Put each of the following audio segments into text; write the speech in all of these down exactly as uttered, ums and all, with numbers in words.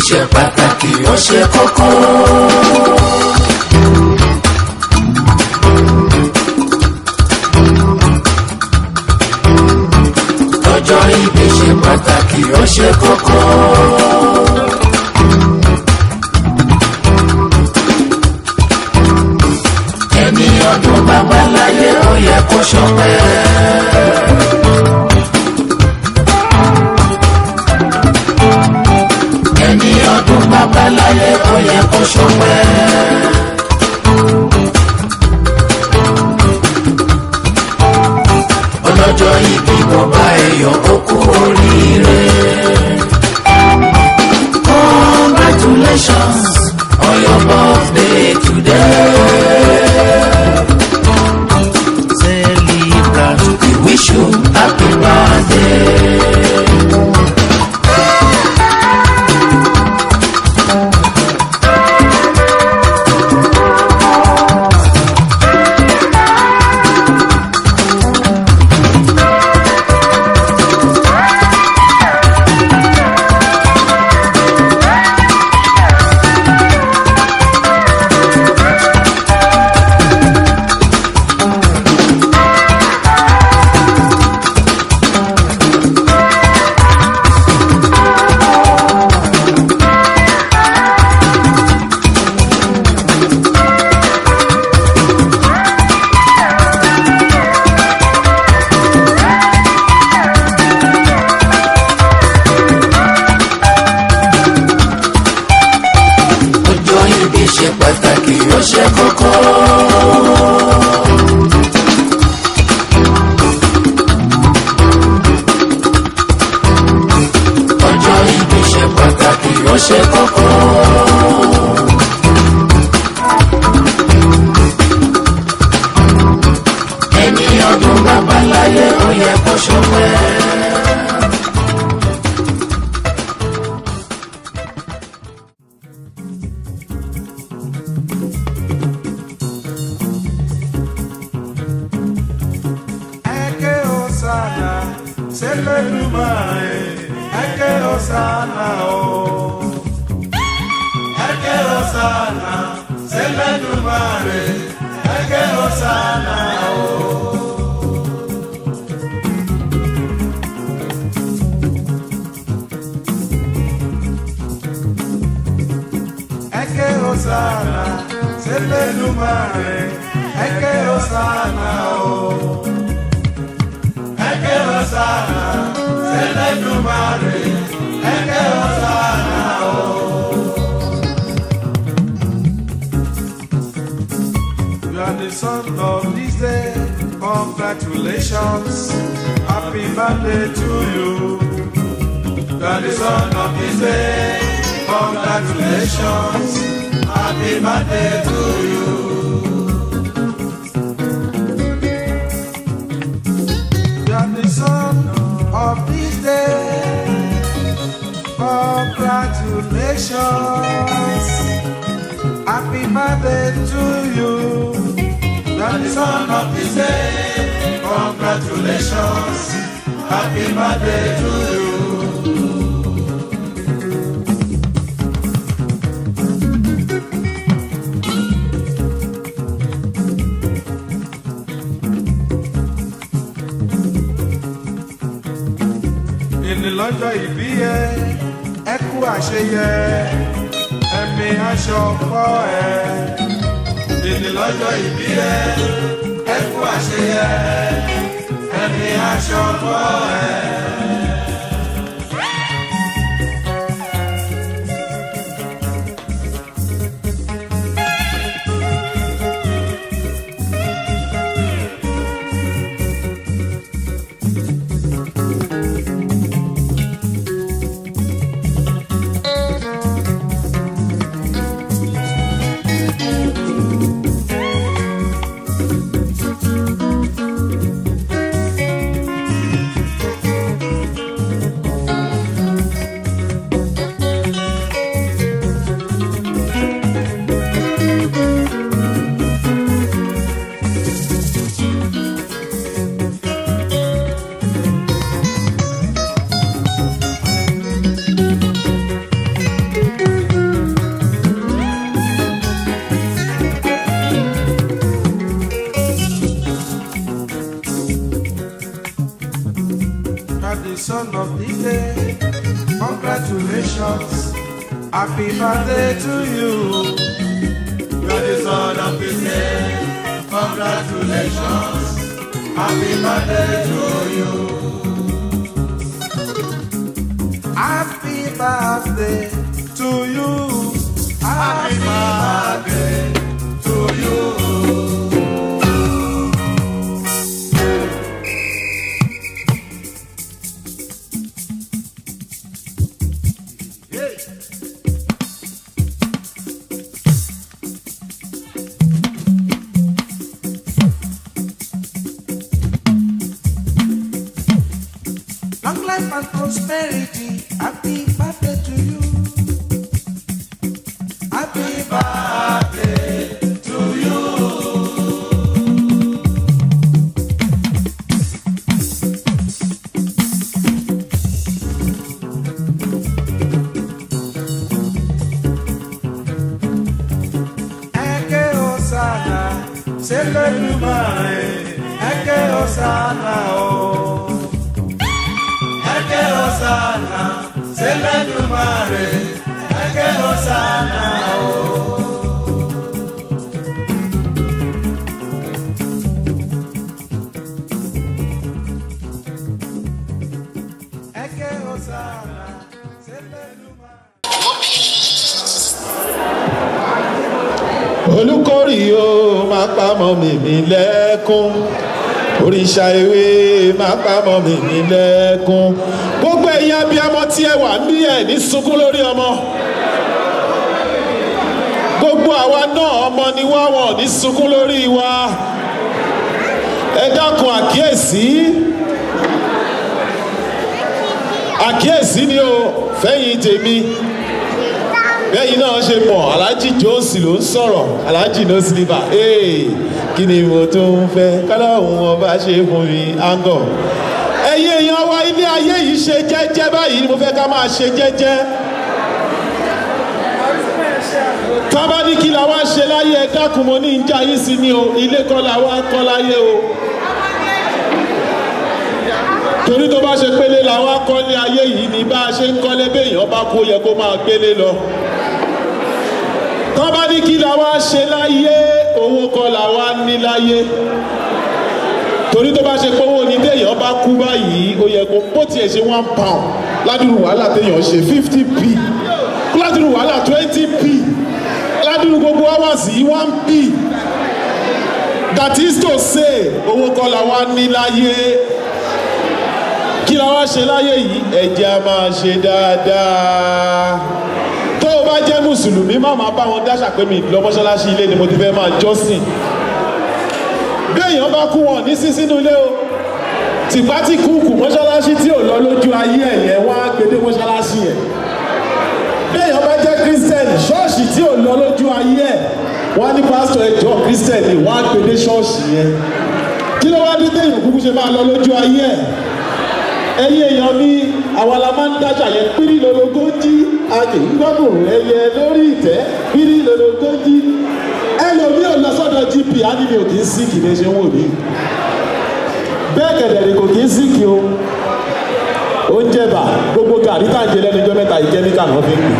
ṣe pàtàkì ó ṣe kókó. Ọjọ́ ìbí ṣe pàtàkì ó ṣe kókó. Ẹni ọdún bàbá láyé ó yẹ kó ṣọpẹ́. Ẹni ọdún bàbá láyé ó yẹ kó ṣọpẹ́. Ọlọ́jọ́ ìbí kò bá ẹyọ ó kú oríire. Congratulations on your birthday today. Celebrant, we wish you happy birthday. Ṣe pàtàkì ó ṣe kókó. Ọjọ́ ìbí ṣe pàtàkì ó ṣe kókó. Ẹni ọdún bàbá láyé ó yẹ kó ṣọpẹ́. Selenumare, eke osana o, eke osana, selenumare, eke osana o. Eke osana, selenumare, eke osana o. Eke osana, Selenumare, eke osana o. You are the son of this day. Congratulations, happy birthday to you. You are the son of this day. Congratulations, happy birthday to you. Son of this day, congratulations, happy birthday to you. You are the son of this day, congratulations, happy birthday to you. Lọ́jọ́ ìbí ẹ ẹ kú àṣeyẹ ẹ̀mí aṣọ kọ́ ẹ. Ìní lọ́jọ́ ìbí ẹ ẹ kú àṣeyẹ ẹ̀mí aṣọ kọ́ ẹ. Happy birthday to you. You are the son of the day. Congratulations. Happy birthday to you. Happy birthday to you. Happy birthday to you. Long life and prosperity. Happy birthday to you. Happy birthday to you. Eke Osana, Selelumare, Eke Osana, oh. Eke Osana, Selelumare, Eke Osana, oh. Eke Osana, Selelumare. Olùkórè o máa pa mọ́ mi mi lẹ́kún, òrìṣà ewé máa pa mọ́ mi mi lẹ́kún. Gbogbo ẹ̀yin abiyamọ tí ẹ wà ní ẹ̀ ní sunkún lórí ọmọ. Gbogbo àwa náà ọmọ ni wá wọn ní sunkún lórí wa. Ẹ dákun àkíyèsí. Àkíyèsí ni o fẹ́yìn tèmi. Bẹ́yìn náà ṣe mọ̀ Alhaji Jones ló ń sọ̀rọ̀, Alhaji no sleeper. Ee kí ni mo tún ń fẹ́ kọ́lọ́hún ọba ṣe fún mi áńgọ̀. Ẹ̀yin èèyàn wa ilé ayé yìí ṣe jẹ́jẹ́ báyìí ni mo fẹ́ ká máa ṣe jẹ́jẹ́. Tábà ní kí la wá ṣe láyé ẹ dákun mo ní ìjà yìí sí ni o, ilé kọ́ la wá kọ́ láyé o. Torí tó bá ṣe pélé la wá kọ́ ní ayé yìí ni bá a ṣe ń kọ́lé béèyàn bá kó yẹ kó máa gbélé lọ. Tábà ní kí la wá ṣe láyé owó kọ́ la wá ní láyé. Torí tó bá ṣe pé owó ní téèyàn bá kú báyìí ó yẹ kó bó tiẹ̀ ṣe one pound ládùúrú wàhálà téèyàn ṣe fifty p ládùúrú wàhálà twenty p ládùúrú gbogbo hours yìí one p. That is to say owó kọ́ la wá ní láyé. Kí la wá ṣe láyé yìí ẹ jẹ́ a máa ṣe dáadáa. Tó o bá jẹ́ mùsùlùmí má máa bá wọn dáṣà pé mi lọ mọ́ṣáláṣí ilé ni mo ti fẹ́ máa jọ́sìn. Bí èèyàn bá kú wọn ní sí sínú ilé o, tìpá tí kúkú mọ́ṣáláṣí tí ò lọ lójú ayé ẹ̀ yẹn wọ́n á gbé dé mọ́ṣáláṣí yẹn. Bí èèyàn bá jẹ́ kírísítẹ́nì ṣọ́ọ̀ṣì tí ò lọ lójú ayé ẹ̀ wọ́n á ní pásítọ̀ ẹjọ́ kírísítẹ́nì wọ́n á gbé dé ṣọ́ọ̀ṣì yẹn. Kí ló wá dé téèyàn kúkú ṣe máa lọ lójú ayé ẹ̀? Ẹ̀yin èèyàn ní àwọn la máa ń dájà yẹn pírí lọ́lọ́gọ́jì àjè gbọ́dọ̀ ẹyẹ lórí ìtẹ́ pírí lọ́lọ́gọ́jì. Ẹlòmí ò lọ sọ́dọ̀ G P á ní mi ò kì í síkì ní ṣe ń wò mí. Bẹ́ẹ̀ kẹ̀dẹ̀rẹ̀ kò kì í síkì o. Oúnjẹ bà gbogbo gàrí tá à ń jẹ lẹ́nu ijọ́ mẹ́ta yìí kẹ́míkà náà fi ń gbìn.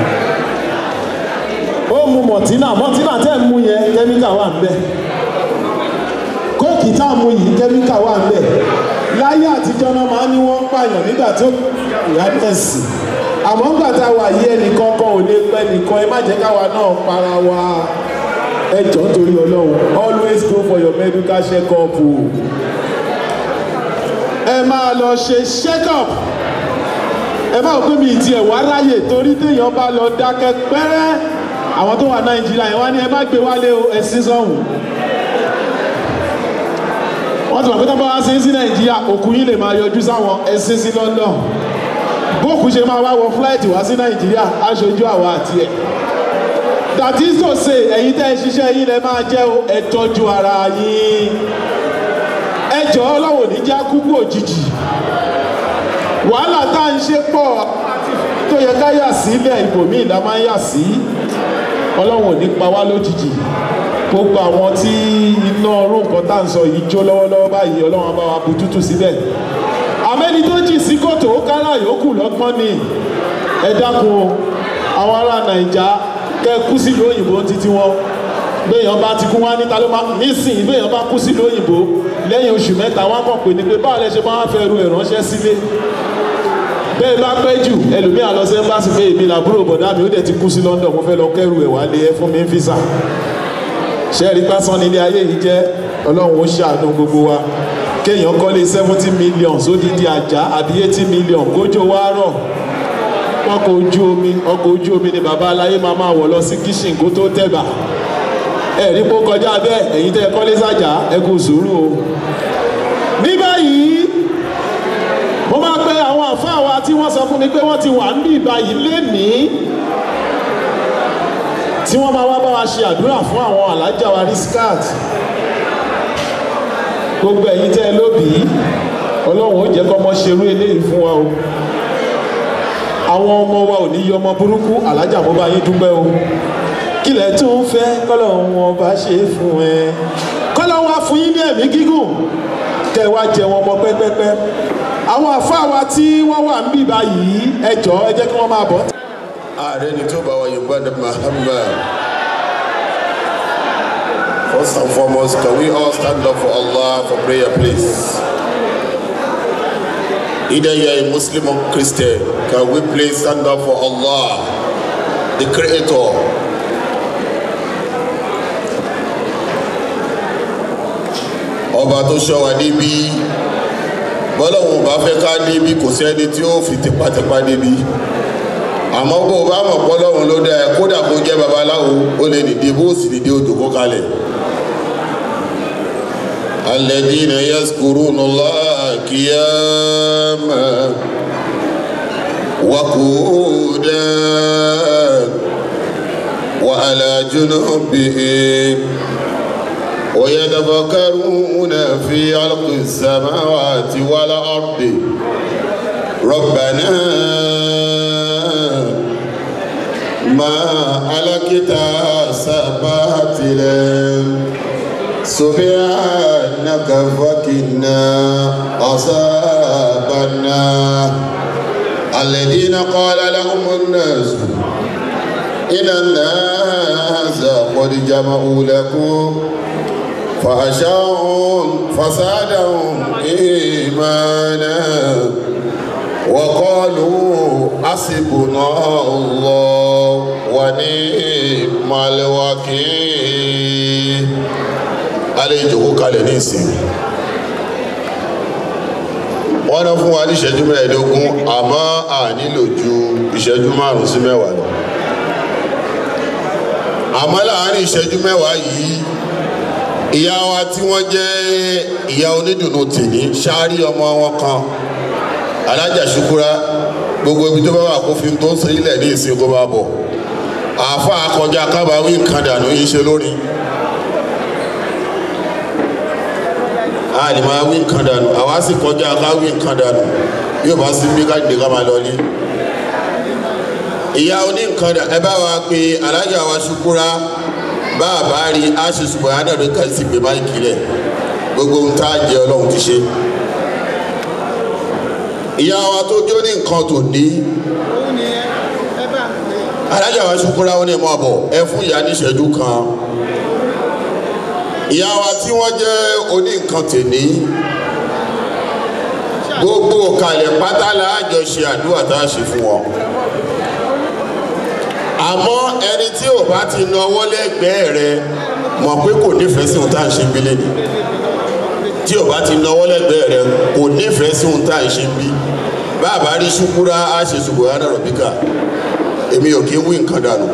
Ó mu mọ̀tínà mọ̀tínà tẹ́ ń mu yẹn kẹ́míkà wà ń bẹ̀. Kóòkì tá à ń mu yìí kẹ́míkà wà ń bẹ̀. Láyé àtijọ́ náà máa ń ní wọ́n ń pààyàn nígbà tó ìyá tẹ̀sí. Àmọ́ nígbà tá a wà yí ẹnìkan kan ò lè pẹ́ nìkan ẹ má jẹ́ káwa náà para wa. Ẹ jọ̀ọ́ torí Ọlọ́run always go for your medical check up o. Ẹ máa lọ ṣe check up. Ẹ máa pè mí ìtì ẹ̀ wá ráyè torí téèyàn bá lọ dákẹ́ pẹ́rẹ́. Àwọn tó wà Nàìjíríà yẹn wá ní ẹ má gbé wálé o ẹ sí sọ́hùn. Wọ́n ti wà pé tó bá wá sí sí Nàìjíríà òkú yín lè máa yọjú sáwọn ẹ sí sí London. Bókù ṣe máa wá wọ fúláìtì wá sí Nàìjíríà aṣojú àwa àti ẹ̀. That is to say ẹ̀yin tẹ́ ẹ ṣiṣẹ́ yín lẹ máa jẹ́ ẹ tọ́jú ara yín. Ẹ jọ̀ọ́ Ọlọ́run ní já kúkú òjijì. Wàhálà tá à ń ṣe pọ̀ tó yẹ ká yà sílẹ̀ ibòmíì la máa ń yà sí. Ọlọ́run ò ní pa wá lójijì. Gbogbo àwọn tí iná ọrùn nǹkan tá à ń sọ yìí jó lọ́wọ́lọ́wọ́ báyìí Ọlọ́run bá wa bu tútù síbẹ̀. Àmẹ́ni tó jì sí kòtò ó kárà yòókù lọ́gbọ́n ni ẹ dákun o àwọn ará nàìjà kẹ kú sílùú òyìnbó títí wọn béèyàn bá ti kú wá níta ló máa nísìnyí béèyàn bá kú sílùú òyìnbó lẹ́yìn oṣù mẹ́ta wọ́n kàn pé ní pé báwo lẹ ṣe máa fẹ́ ru ìránṣẹ́ sílé bẹ́ẹ̀ bá pẹ́ jù ẹlòmíà lọ sí ẹ́mbásì pé èmi làbúrò bọ̀dá mi ó dẹ̀ ti kú sí London mo fẹ́ lọ kẹ́rù ẹ̀ wálé ẹ fún mi ń físà ṣẹ́ẹ̀rí pásán nílé ayé yìí jẹ́ ọlọ́run ó ṣàánú gbogbo wa kéèyàn kọ́lé seventy million sódìdí àjà àbí eighty million kójó wá rọ̀ ọkọ̀ ojú omi ọkọ̀ ojú omi ni bàbá aláyé máa máa wọ̀ lọ sí kíṣìn kó tó tẹ̀bà ẹ̀rí kó kọjá bẹ́ẹ̀ ẹ̀yin tẹ́ kọ́lé sàjà ẹ kú sùúrù o. ní báyìí mo máa pe àwọn àfáà wa tí wọ́n sọ fún mi pé wọ́n ti wà ń bí báyìí lénìí tí wọ́n máa wá bá wa ṣe àdúrà fún àwọn alájà wa Riskat gbogbo ẹ̀yin tẹ́ lóbìí ọlọ́run ó jẹ́ kọ́mọ ṣerú eléyìí fún wa o àwọn ọmọ wa ò ní yọ ọmọ burúkú alájà mo bá yín dúpẹ́ o kílẹ̀ tún fẹ́ kọ́lọ́run wọn bá ṣe fún ẹ kọ́lọ́run wá fún yín ní ẹ̀mí gígùn kẹ́ wá jẹ wọn mọ pẹ́pẹ́pẹ́ àwọn àfáà wa tí wọ́n wà ń bì báyìí ẹ jọ̀ọ́ ẹ jẹ́ kí wọ́n máa bọ̀. ààrẹ ni tó bá wa yorùbá ní Muhammad. First and foremost, can we all stand up for Allah for prayer, please? Either you are a Muslim or Christian, can we please stand up for Allah, the Creator? Ọba tó ṣọ́ wa níbí, bọ́lọ́hun bá fẹ́ ká níbí kò sẹ́ni tí ó fi tipátipá níbí. Àmọ́ bó bá mọ̀ bọ́lọ́hun ló dá ẹ kódà kó jẹ́ babaláwo ó lè dìde bó sì dìde ó dòkó kalẹ̀. الذين يذكرون الله قياما وقعودا وعلى جنوبهم ويتفكرون في خلق السماوات والأرض ربنا ما خلقت باطلا سبحانك فقنا عذاب النار الذين قال لهم الناس إن الناس قد جمعوا لكم فأخشوهم فزادهم إيمانا وقالوا حسبنا الله ونعم الوكيل. alẹ́ ìjòkó kalẹ̀ ní ìsìn wọ́n náà fún wa ní ìṣẹ́jú mẹ́ẹ̀ẹ́dógún àmọ́ a nílò ju ìṣẹ́jú márùn-ún sí mẹ́wàá lọ àmọ́ láàárín ìṣẹ́jú mẹ́wàá yìí ìyá wa tí wọ́n jẹ́ ìyá onídùnnú tìní ṣáárí ọmọ wọn kan alájà ṣukura gbogbo ibi tó bá wà kó fi tó ń ṣe ilẹ̀ ní ìsìn kó bá bọ̀ àáfà akọjá kábàáwí nǹkan dànù yìí ṣe lórí àlè máa wí nǹkan dànù àwa sì kọjá ká wí nǹkan dànù yóò bá sí bí káàdì ká máa lọlé ìyá oní nǹkan dànù ẹ bá wa pé alájà wa ṣukura bá a bá rí aṣèṣùpọ̀ àádọ́rin kan sì gbé báyìí kílẹ̀ gbogbo ohun tá a jẹ ọlọ́run ti ṣe ìyá wa tó jó ní nǹkan tó ní alájà wa ṣukura ó ní mọ́ bọ̀ ẹ fún ìyá ní ìṣẹ́jú kan ìyá wa tí wọ́n jẹ́ oní nǹkan tèní gbogbo kalẹ̀ pátá la jọ ṣe àdúrà tá a ṣe fún wọn àmọ́ ẹni tí ò bá ti nawọ́ lẹ́gbẹ̀ẹ́ rẹ mọ̀ pé kò nífẹ̀ẹ́ sí ohun tá à ń ṣe bí lẹ́nu tí ò bá ti nawọ́ lẹ́gbẹ̀ẹ́ rẹ kò nífẹ̀ẹ́ sí ohun tá à ń ṣe bí bàbá rí ṣukúrá á ṣe ṣùgbọ́n á dàrọ̀ bíkà èmi ò kí ń wí nǹkan dànù.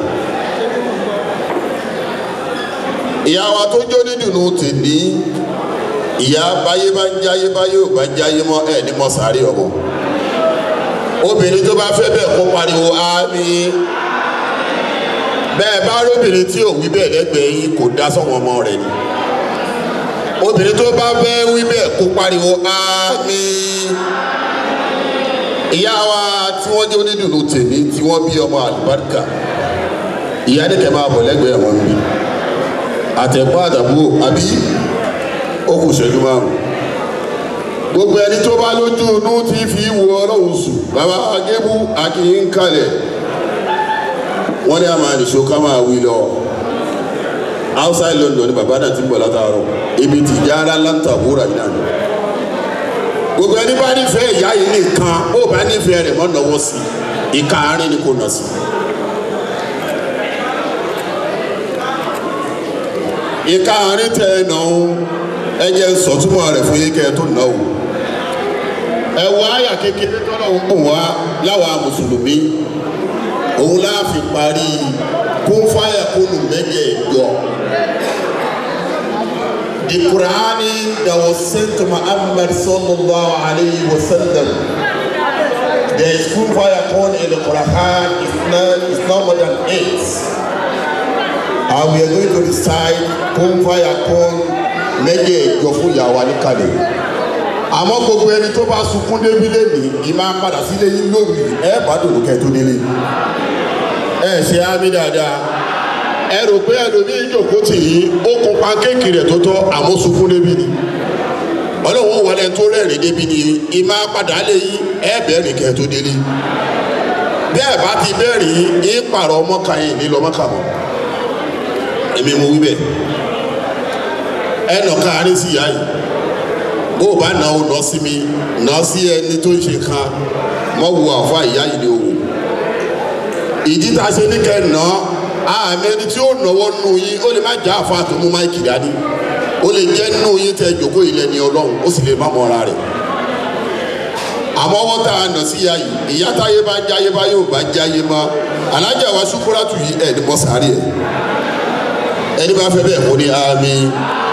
ìyá wa tó jó nídùnnú tèní ìyá báyé bá ń jáyé báyé ò bá jáyé mọ́ ẹ̀ ní mọ́ sáré ọmọ obìnrin tó bá fẹ́ bẹ́ẹ̀ kó pariwo àmín bẹ́ẹ̀ bá róbìnrin tí ò wí bẹ́ẹ̀ lẹ́gbẹ̀ẹ́ yín kò dá sọ́wọ́n ọmọ rẹ̀ ni obìnrin tó bá fẹ́ wí bẹ́ẹ̀ kó pariwo àmín ìyá wa tí wọ́n jẹ́ onídùnnú tèní tí wọ́n bí ọmọ àlùbáríkà ìyá nìkẹ́ máa bọ̀ lẹ́gbẹ̀ẹ́ wọn mi àtẹ̀gbọ́n àtàbúrò àbí ó kù ṣẹ́jú márùn gbogbo ẹni tó bá lójú inú tí fi wo ọlọ́run sùn bàbá agébú akíyín kalẹ̀ wọ́n ní a máa nìṣó ká máa wí lọ outside London ní bàbá náà ti ń bọ̀ látàárọ̀ ibi tìjára Lantàbúrà yìí náà ni gbogbo ẹni bá nífẹ̀ẹ́ ìyá yìí nìkan ó bá nífẹ̀ẹ́ rẹ̀ mọ́ nọwọ́ sí ìka àárín ni kò nà sí. ìka àárín tẹ ẹ nà ó ẹ jẹ́ sọ̀túnmọ̀ rẹ̀ fún yín kẹ́ ẹ tó nà ó. ẹ wọ àyà kékeré tọ́lọ̀ ń pò wá láwa mùsùlùmí òun láàfin parí kún fáyà kúnnù mẹ́jẹ̀ẹ̀jọ. The Quran that was sent to Muhammad sallallahu alayhi wa sallam. There is kun fayakun in the Quran. It's not, it's not more than eight. And we are going to recite kun fayakun mẹ́jẹ̀ẹ̀jọ fún ìyàwó alikale. Àmọ́ gbogbo ẹni tó bá sunkún débi lẹ́nìí ìmá padà sílé yín lórí ẹ bá dòdò kẹ́ tó délé. Ẹ ṣe àmì dáadáa. Ẹ rò pé ẹlòmíì ìjòkó tì yín ó kun pankéèkì rẹ̀ tó tọ́ àmọ́ sunkún débi ni. Ọlọ́run wọlé tó rẹ́rìn débi ni ìmá padà lé yín ẹ bẹ̀rẹ̀ kẹ́ tó délé. Bẹ́ẹ̀ bá ti bẹ̀rẹ̀ yín ní pààrọ̀ ọmọkà yín ní lọ́mọkà mọ́. Èmi mo wí bẹ́ẹ̀. Ẹ nà káàárín sí ìyá yìí. Bó o bá nà ó nà sí mi nà sí ẹni tó ń ṣe kan mọ́ wo àfa ìyá yìí ni o wò. Ìdí tá a ṣe ní kẹ́ nà àmì ẹni tí ó nọwọ́ nù yín ó lè má já àfa tó mú máìkì dání ó lè jẹ́ nù yín tẹ jòkó ilẹ̀ ní Ọlọ́run ó sì lè má mọ́ra rẹ̀. Àmọ́ wọ́n tá a nà sí ìyá yìí ìyá táyé bá jáyé bá yóò bá jáyé mọ́ alájà wa Ṣúkúrátù yìí ẹ̀ ní mọ́ sáré ẹ̀ ẹni bá fẹ́ bẹ́ẹ̀ kó ní àmín.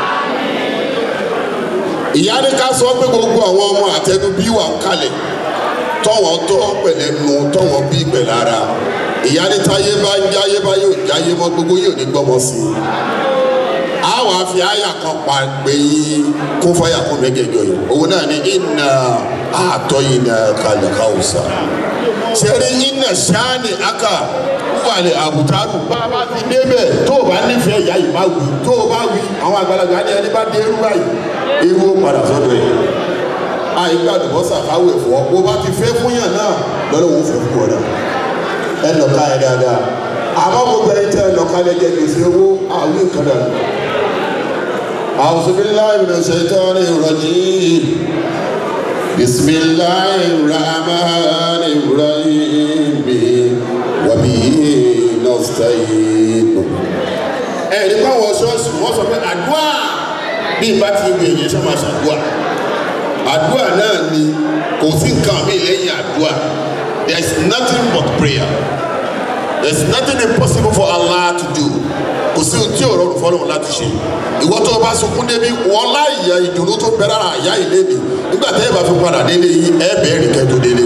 Ìyá ní ká sọ pé gbogbo àwọn ọmọ àtẹnubí wà ń kalẹ̀ tọ́wọ́n tọ́ pẹ̀lẹ́nu tọ́wọ́n bí pẹ̀lára ìyá ní táyé bá ń jáyé bá yóò jáyé mọ́ gbogbo yóò ní gbọ́mọ sí i. Àwọn àfi àyà kan pa pé kún fáyà kún mẹ́gẹ̀ẹ́jọ yìí òun náà ní iná àtọ́ yìí ní kàlẹ́kà òòsà ṣẹ́rí iná ṣáàní aka wàlẹ̀ àbùtárù bá a bá ti débẹ̀ tó o bá nífẹ̀ẹ́ ìyá yìí bá wí tó o bá wí àwọn àgbàlagbà ní ẹni bá dé irú báyìí ewu padà sọ́dọ̀ yìí àyíká àdùbọ́sà káwé ẹ̀fọ́ bó bá ti fẹ́ fún yàn náà lọ́dọ̀ wò fẹ́ fún ọ̀dà ẹ nọ̀ka ẹ dáadáa àmọ́ gbogbo ẹni tẹ́ ẹ nọ̀ka lẹ́jẹ̀ gbèsè owó àwọn nǹkan dà A'udhu billahi minash shaitanir rajim Bismillahir rahmanir rahim wa bihi nasta'in. Ẹ̀rí báwọn ṣọ́ọ̀ṣì wọ́n sọ pé àdúrà bí ìbá ti ń gbìyànjú ṣe máa ṣàdúrà àdúrà náà ni kò sí nǹkan mi lẹ́yìn àdúrà. There is nothing but prayer. There is nothing impossible for Allah to do. Kò sí ohun tí ò rọrùn fọlọ́run láti ṣe. Ìwọ tó o bá sunkún débi wọ́n láìyá ìdùnnú tó bẹ̀rẹ̀ ara àyá ìlébi nígbà tẹ́ ẹ bá fi padà délé yìí ẹ bẹ̀rẹ̀ kẹ́tó délé.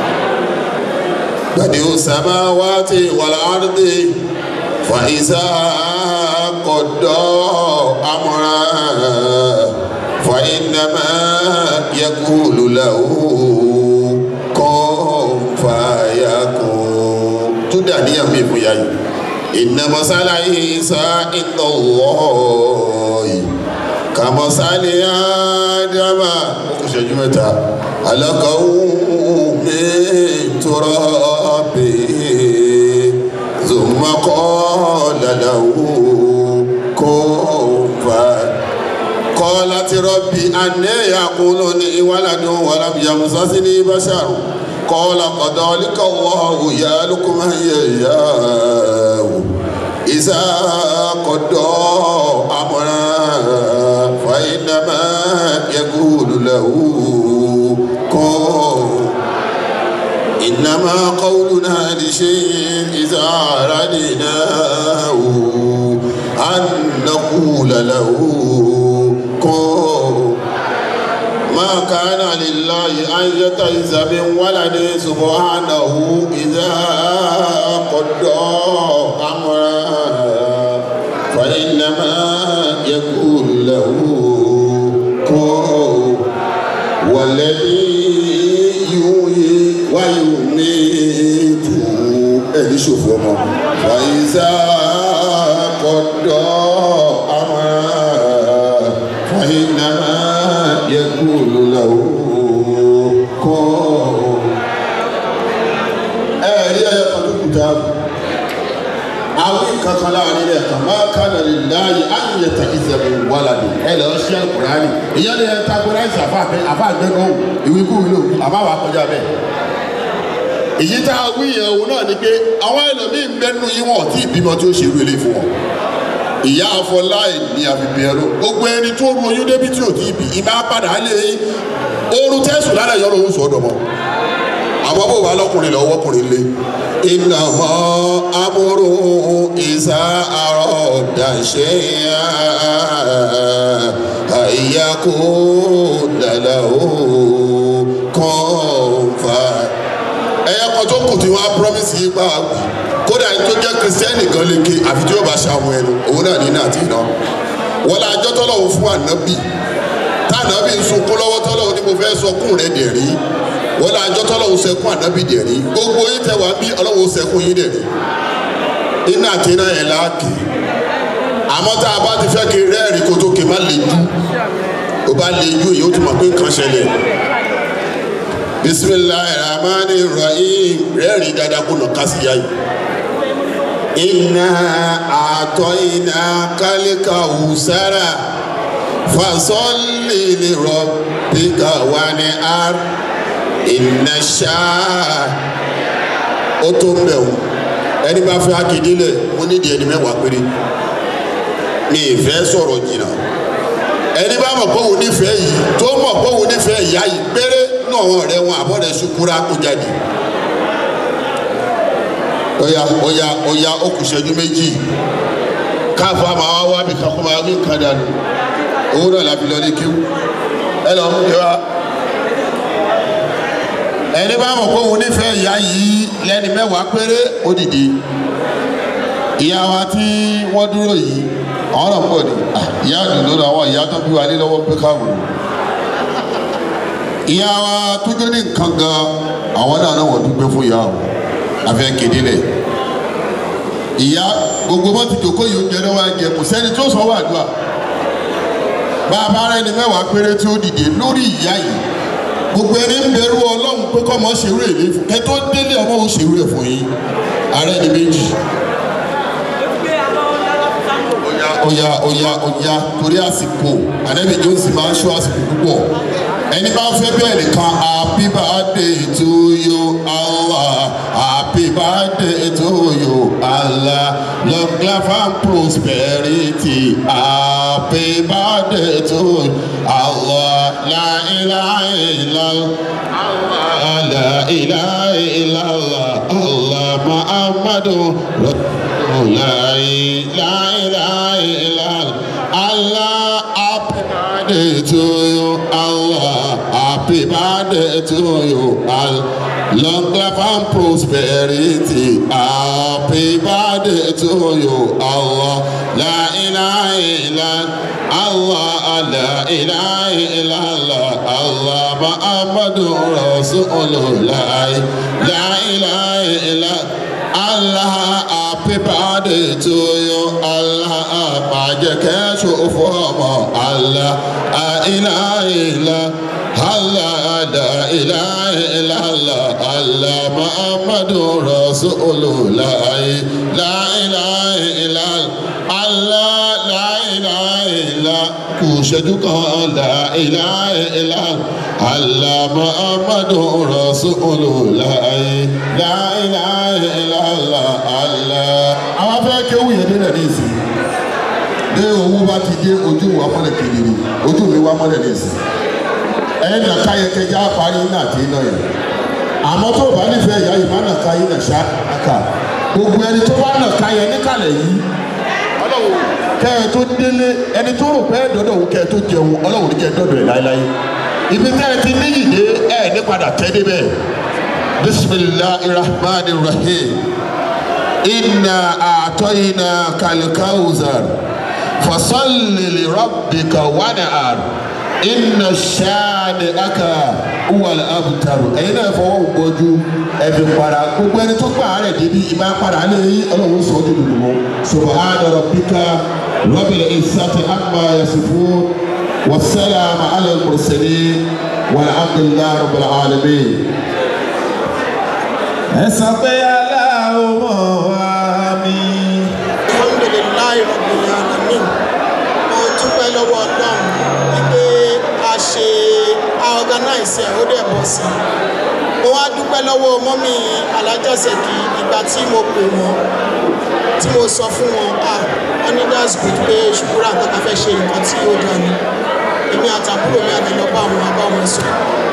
Badi'u samawati wal ardi fa iza qadda amran fa innama yaqulu lahu kun fayakun. Tó dà níyàwó mi fún yáyì. Inna masala Isa inda Allahi ka masali Adama ó kò ṣẹ́jú mẹ́ta alaqahu min turabin thumma qala lahu kun fayakun. قالت ربي أنى يكون لي ولد ولم يمسسني بشر قال كذلك الله يخلق من يشاء إذا قضى أمرا فإنما يقول له كن إنما قولنا لشيء إذا أردناه أن نقول له ما كان لله أن يتخذ من ولد سبحانه إذا قضى أمرا فإنما يقول له كن والذي يحيي ويميت ẹni ṣòfò ọmọ فإذا قضى أمرا فإنما يقول له كن. ẹ̀rí ẹ̀yẹ kan tó kù dáàbò ayé kan máa kánà lè láàyè ayé ta ìsẹ̀mí wàlàdì ẹ lọ ṣí àkùránì ìyá ni ẹ ta kúrẹ́ ìsàfà àfàgbẹ́gbẹ́ ìwé kúrò àbáwá kọjá bẹ́ẹ̀. èyí tá a wí yẹn òun náà ni pé àwọn ẹlòmíín bẹnu yín wọn tí ìbímọ tí ó ṣe irú ilé fún wọn. ìyá afọláì ní àfihàn ẹ̀rọ gbogbo ẹni tó ru oyún débi tí ò tí ì bì í máa padà lé yín oorun tẹ́sùn lálẹ́ yọ̀rọ̀ òun sọ̀dọ̀ mọ́ àwọn bó wà lọ́kùnrin lọ wọ́kùnrin lé. iná mọ́ amúrú ìsà àròdà ṣe àyàkó dàlà ó kàn fà. ẹ̀yà kan tó kù tí wọ́n á promise yí pa kódà ní tó jẹ́ kristiani gan lè ké àfi tí ó bá ṣàwọn ẹnu òun náà ní náà ti ná. wọ́n lọ àjọ tọ́lọ́hún fún ànábì tànábì ń sunkún lọ́wọ́ tọ́lọ́hún ní mo fẹ́ sọkún rẹ̀ dẹ̀ rí wọ́n lọ àjọ tọ́lọ́hún sẹ́kún ànábì dẹ̀ rí gbogbo yín tẹ wá bí ọlọ́hún sẹ́kún yín dẹ̀ rí iná àti iná yẹn láàkì àmọ́ tá a bá ti fẹ́ kí rẹ́ẹ̀rí kó tó ké má le jú ó bá le jú èyí ó ti mọ̀ pé nǹkan ṣẹlẹ̀ bisimilahi rahmani rahim rẹ́ẹ̀rí dáadáa kó nà kásìyá yìí. iná àtọ̀ iná kálíkà wùsára fasọ́lì ní rọ̀bìkà wà ní ar iná ṣáà ó tó ń bẹ̀ wọ́n ẹni bá fẹ́ akédélẹ̀ mo nídìí ẹni mẹ́wàá péré mi ì fẹ́ sọ̀rọ̀ jìnnà ẹni bá mọ̀ pé òun nífẹ̀ẹ́ yìí tó mọ̀ pé òun nífẹ̀ẹ́ ìyá yìí péré náà wọn ọ̀rẹ́ wọn àbọ̀dẹ̀ ṣukura kó jáde oya oya oya ó kù ṣẹ́jú méjì káfa máa wá wá bí kankan máa wí nǹkan dànù owó náà làbí lọ ní kíw ẹ lọ mú kí wá ẹni bá mọ̀ pé òun nífẹ̀ẹ́ ìyá yìí lẹ́ni mẹ́wàá péré ó dìde ìyá wa tí wọ́n dúró yìí àwọn náà pọ̀ ní ìyá àdùn lórí àwọn ìyá tó bí wa ní lọ́wọ́ pé káwọn ìyá wa tó jó ní nǹkan gan àwọn náà náà wọ́n dúpẹ́ fún ìyá o àfẹ́ kéde lẹ̀ ìyá gbogbo bó ti jòkó yìí oúnjẹ lọ́wọ́ ẹ̀jẹ̀ kò sẹ́ni tó sọ wà dùà bàbá rẹ̀ ní mẹ́wàá péré tí ó dìde lórí ìyá yìí gbogbo ẹni ń bẹ̀rù ọlọ́run pé kọ́ mọ́ ṣerú èlé fún ẹ tó délé ọmọ òun ṣerú ẹ̀ fún yín ààrẹ ni méjì. oya oya oya torí àsìkò àdẹ́bí jones máa ń ṣó àsìkò púpọ̀ ẹni bá fẹ́ bẹ́ẹ̀ nìkan happy birthday to you Allah happy birthday to you Allah long life and prosperity happy birthday to you Allah la ilaha illallah la ilaha illallah Allah Muhammadu rasulullah la ilaha illallah Allah happy birthday to you Allah happy birthday to you Allah long life and prosperity happy birthday to you Allah la ilaha illallah Allah la ilaha illallah Allah Muhammadu rasulullah la ilaha illallah Allah happy birthday to you Allah májẹ̀kẹ́ ṣòfò ọmọ Allah la ilaha illallah Allah la ilaha illallah Allah Muhammadu rasulullah la ilaha illallah Allah la ilaha illallah kù ṣẹ́jú kan la ilaha illallah Allah Muhammadu rasulullah la ilaha illallah Allah. àwọn afẹ́ kéwù yẹn dé nàní ìsìn dé owó bá ti dé ojú wa mọ́lẹ̀ kedere ojú mi wá mọ́lẹ̀ ní ìsìn ẹ̀yìn nàka yẹ kẹjá parí iná àti iná yẹn àmọ́ tó bá nífẹ̀ẹ́ ìyá yìí má nàka yìí nà ṣá àkà gbogbo ẹni tó bá nàka yẹn níkàlẹ̀ yìí kẹ́ ẹ tó délé ẹni tó rò pé dọ́dọ̀ òun kẹ́ ẹ tó jẹun ọlọ́run ní kẹ́ ẹ dọ́dọ̀ ẹ̀ láéláé ibi tẹ́ ẹ ti níyì dé ẹ ní padà tẹ́ débẹ̀ bisimilahi rahman rahim inna atoyina kalikawuzar fasalli li rabbika wanahar inna ṣáàdì aka wal abtar ẹ̀yin náà fọwọ́ gbọ́jú ẹ̀fì para gbogbo ẹni tó gbà rẹ̀ débi ìbá para lé ọlọ́run sọ ojú dùdù mọ́ subhana rabbika rabbil izzati amma yasifun wassalamu ala al-mursalin walhamdulillahi rabbil alamin. ẹ sọ pé aláwọ̀ àmín. alhamdulillahi alhamdulilayi rabbil alamin. Mo dúpẹ́ lọ́wọ́ Ọlọ́run wípé a ṣe a organize ẹ̀ ó dẹ̀ bọ̀ sí. Mo wá dúpẹ́ lọ́wọ́ mọ́mí Alájà Ṣẹ̀kí ìgbà tí mo pè wọ́n tí mo sọ fún wọn ah wọ́n ní that's good pé Ṣùkúrà nǹkan tá fẹ́ ṣe nǹkan tí ó dá ni. Èmi àtàbúrò mi àti lọ́ba àwọn àbá wọn sọ.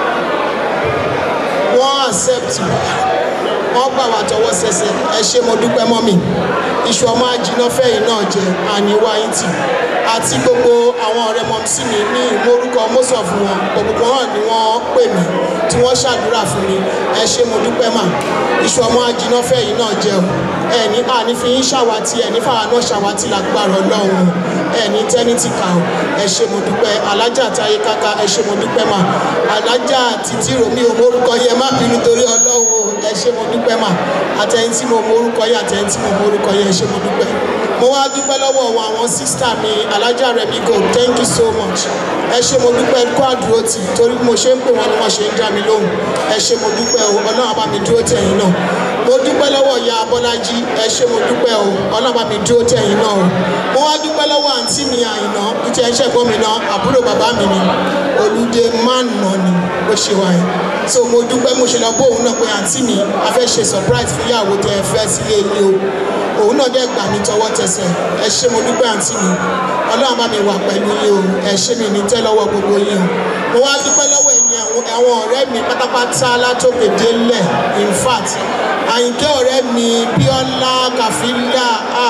Wọ́n accept wọ́n gbà wá tọwọ́ sẹsẹ̀ ẹ ṣé mo dúpẹ́ mọ́mí. Iṣu ọmọ ajiná fẹ́yìn náà jẹ àníwá ìtì àti gbogbo àwọn ọ̀rẹ́ mọ́ sí mi ní ìmórúkọ mọ́sọ̀ fún wọn gbogbo wọn ni wọ́n pè mí tí wọ́n ṣàdúrà fún mi ẹ ṣé mo dúpẹ́ mà. Iṣu ọmọ ajiná fẹ́yìn náà jẹ o ẹni àní fi yín ṣàwátì ẹni fáwọn náà ṣàwátì lágbára Ọlọ́run ẹni tẹ́nítì kà ó ẹ ṣé mo dúpẹ́. Alájà Táyé Káká ẹ ṣé mo dúpẹ́ mà. Alájà Títí Ròmí ò mórúkọ yẹ má bínú torí Ọlọ́run ẹ ṣé mo dúpẹ́ mà. Àtẹ̀yìn tí mo mórúkọ yẹ àtẹ̀yìn tí mo mórúkọ yẹ ẹ ṣé mo dúpẹ́. Mo wá dúpẹ́ lọ́wọ́ wọn àwọn sísítà mi Alájà Rẹ̀mí Gold thank you so much. Ẹ ṣé mo dúpẹ́ kó àdúró tì torí mo ṣe ń pè wọ́n ni wọ́n ṣe ń dá mi lóhùn ẹ ṣé mo dúpẹ́ o Ọlọ́run á bá mi dúró tẹ̀yìn náà. Mo dúpẹ́ lọ́wọ́ ìyá Abọ́lájí ẹ ṣé mo dúpẹ́ o Ọlọ́run bá mi dúró tẹ̀yìn náà o. Mo wá dúpẹ́ lọ́wọ́ àǹtí mi Àyìnà ìtẹ̀ ẹ̀ṣẹ̀ gbọ́n mi náà àbúrò bàbá mi ni Olúdé mánà ni bó ṣe wà yẹn. So mo dúpẹ́ mo ṣe lọ bó òun náà pé àǹtí mi a fẹ́ ṣe surprise fún ìyàwó tẹ ẹ fẹ́ sílé ilé o. Òun náà dẹ́ gbà mí tọwọ́ tẹsẹ̀ ẹ ṣé mo dúpẹ́ àǹtí mi Ọlọ́run bá mi wà pẹ̀lú yín o ẹ ṣé mi ní tẹ́ lọ́wọ́ gbogbo yín o. Mo wá dúpẹ́ lọ́wọ́ ẹ̀yin àwọn ọ̀rẹ́ mi pátápátá látòkè délẹ̀ in fact Àyìnkẹ́ ọ̀rẹ́ mi Bíọ́lá Kàfílà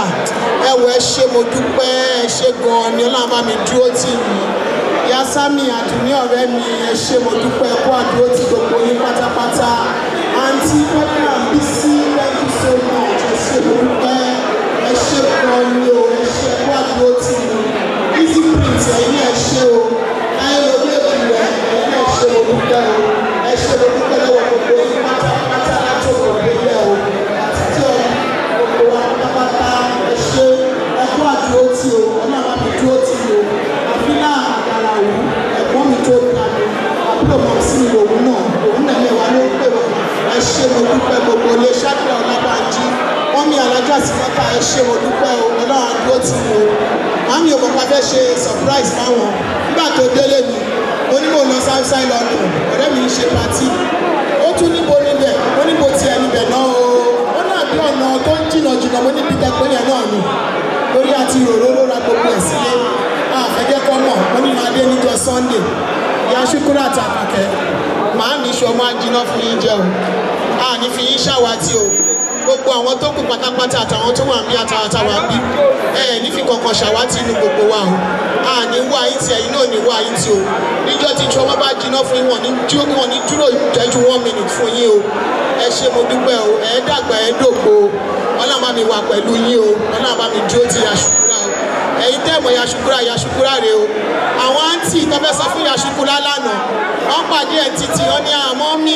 ẹ wọ ẹ ṣé mo dúpẹ́ ẹ ṣé gan-an ni Ọlọ́run bá mi dúró tì mí. Yasami Àdùnní ọ̀rẹ́ mi ẹ ṣé mo dúpẹ́ kó àdúró tì gbogbo yín pátápátá. Àǹtí Pẹ́pẹ́ Bísí thank you so much ẹ ṣé mo dúpẹ́ ẹ ṣé gan-an ni o ẹ ṣé kó àdúró tì mí. Easy print ẹ̀yin ẹ ṣé o ayé olóògbé rẹ̀ ẹ̀yin ẹ ṣé mo dúpẹ́ o ẹ ṣé mo dúpẹ́ lọ́wọ́ gbogbo yín pátápátá látòkò délẹ̀ o àtijọ́ gbogbo wa pátápátá ẹ ṣé ẹ kó àdúró tì o Ọlọ́run bá mi dúró tì o. Àfínà àgàrà òwú ẹ̀gbọ́n mi tó ta mi àbúrò mọ̀ sí mi òun náà òun náà mẹ́wàá ló ń pè wọ́n ẹ ṣé mo dúpẹ́ gbogbo ilé Ṣákìrà Ọlábànjí wọ́n mi Alájà Símọ́tà ẹ ṣé mo dúpẹ́ o Ọlọ́run àdúró tì o. Màmí ò mọ̀ ká fẹ́ ṣe surprise fáwọn nígbà tó délé mi mo ní mo lọ Southside London ọ̀rẹ́ mi ń ṣe pàtí ó tún níbo níbẹ̀ ó níbo tiẹ̀ níbẹ̀ náà o ó náà bí ọ̀nà tó ń jìnnà jìnnà mo ní peter pé yẹn náà ni lórí àti ìròró ló ra gbogbo ẹ̀ sílé àfẹ́jẹ́ kọ́ mọ̀ ó ní máa dé níjọ́ Sunday ìyá Ṣúkúrà àtàkàkẹ́ màá ní iṣu ọmọ ajiná fún yín jẹ o a ní fi yín ṣàwátì o gbogbo àwọn tó kù pátápátá àtàwọn tó wà ń bí àtàwọn àtàwọn àbí ẹ ní fi kankan ṣàwátì inú gbogbo wa o a ní wá yín tí ẹ̀yin náà ní wá yín tí o níjọ́ tí iṣu ọmọ bá jiná fún yín wọ́n ní dúró wọ́n ní dúró ìtẹ́jú one minute fún yín o ẹ ṣé mo dúpẹ́ o ẹ dàgbà ẹ dògbò Ọlọ́run bá mi wà pẹ̀lú yín o Ọlọ́run bá mi dúró ti Ìyá Ṣúkúrà o ẹ̀yin tẹ́ mọ̀ Ìyá Ṣúkúrà Ìyá Ṣúkúrà rè o àwọn àǹtí tó fẹ́ sọ fún Ìyá Ṣúkúrà lánàá wọ́n pàdé ẹ̀ títí wọ́n ní àmọ́ mi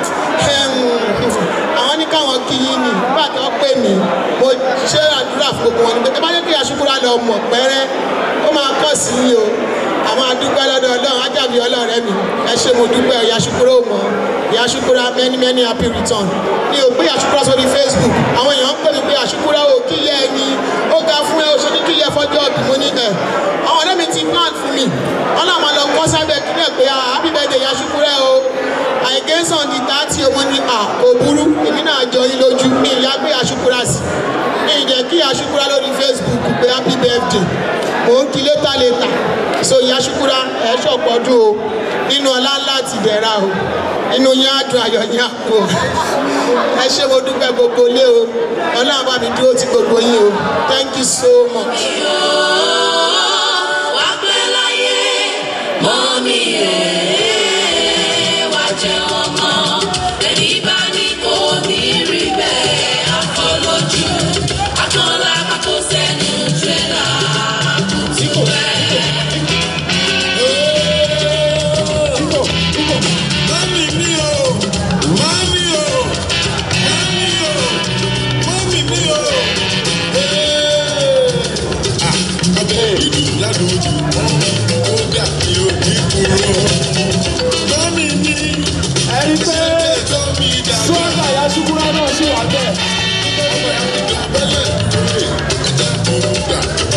àwọn ní káwọn kí yín ni nígbà tó pè mí mo ṣe àdúrà fún gbogbo wọn ni pé tó bá yẹ kí Ìyá Ṣúkúrà lọ mọ̀ pẹ́rẹ́ ó máa kọ́ sí yín o àwọn adúpẹ́ lọ́dọ̀ Ọlọ́run ajábí ọlọ́rẹ́ mi ẹ ṣé mo dúpẹ́ Ìyá Ṣúkúrà ò mọ̀ Ìyá Ṣúkúrà many many happy return ní o pé Ìyá Ṣúkúrà sórí Facebook àwọn èèyàn ń pè mí pé Ìyá Ṣúkúrà ò kí yẹ ẹni ó ga fún ẹ òṣèlú kí yẹ fọjọ́ ọ̀bì mo ní ẹ àwọn ọ̀rẹ́ mi ti plan fún mi wọn náà máa lọ kọ́ sábẹ́ kílẹ̀ pé happy birthday Ìyá Ṣúkúrà o àìgẹ́sàn di tààtì owó ní à kò burú èmi náà jọ yín lójú ní ìyá gbé Ìyá Ṣúkúrà sí ní ìjẹ́ kí Ìyá Ṣúkúrà lórí Facebook pé happy birthday mò ń kí létà létà so Ìyá Ṣúkúrà ẹ̀ ṣọ̀pọ̀dún o nínú ọlá ńlá ti dẹ̀ra o inú yín á dùn ayọ̀ yín á kú o ẹ ṣé mo dúpẹ́ gbogbo ilé o Ọlọ́run bá mi dúró ti gbogbo yín o thank you so much. wá pẹ́ láyé mọ́mí ẹ̀ wá jẹ́ ọmọ ẹni bá ní kò ní rí bẹ́ẹ̀ àfọlójú àkànlá kò sẹ́nu tẹ́lá tí kò bẹ́ẹ̀.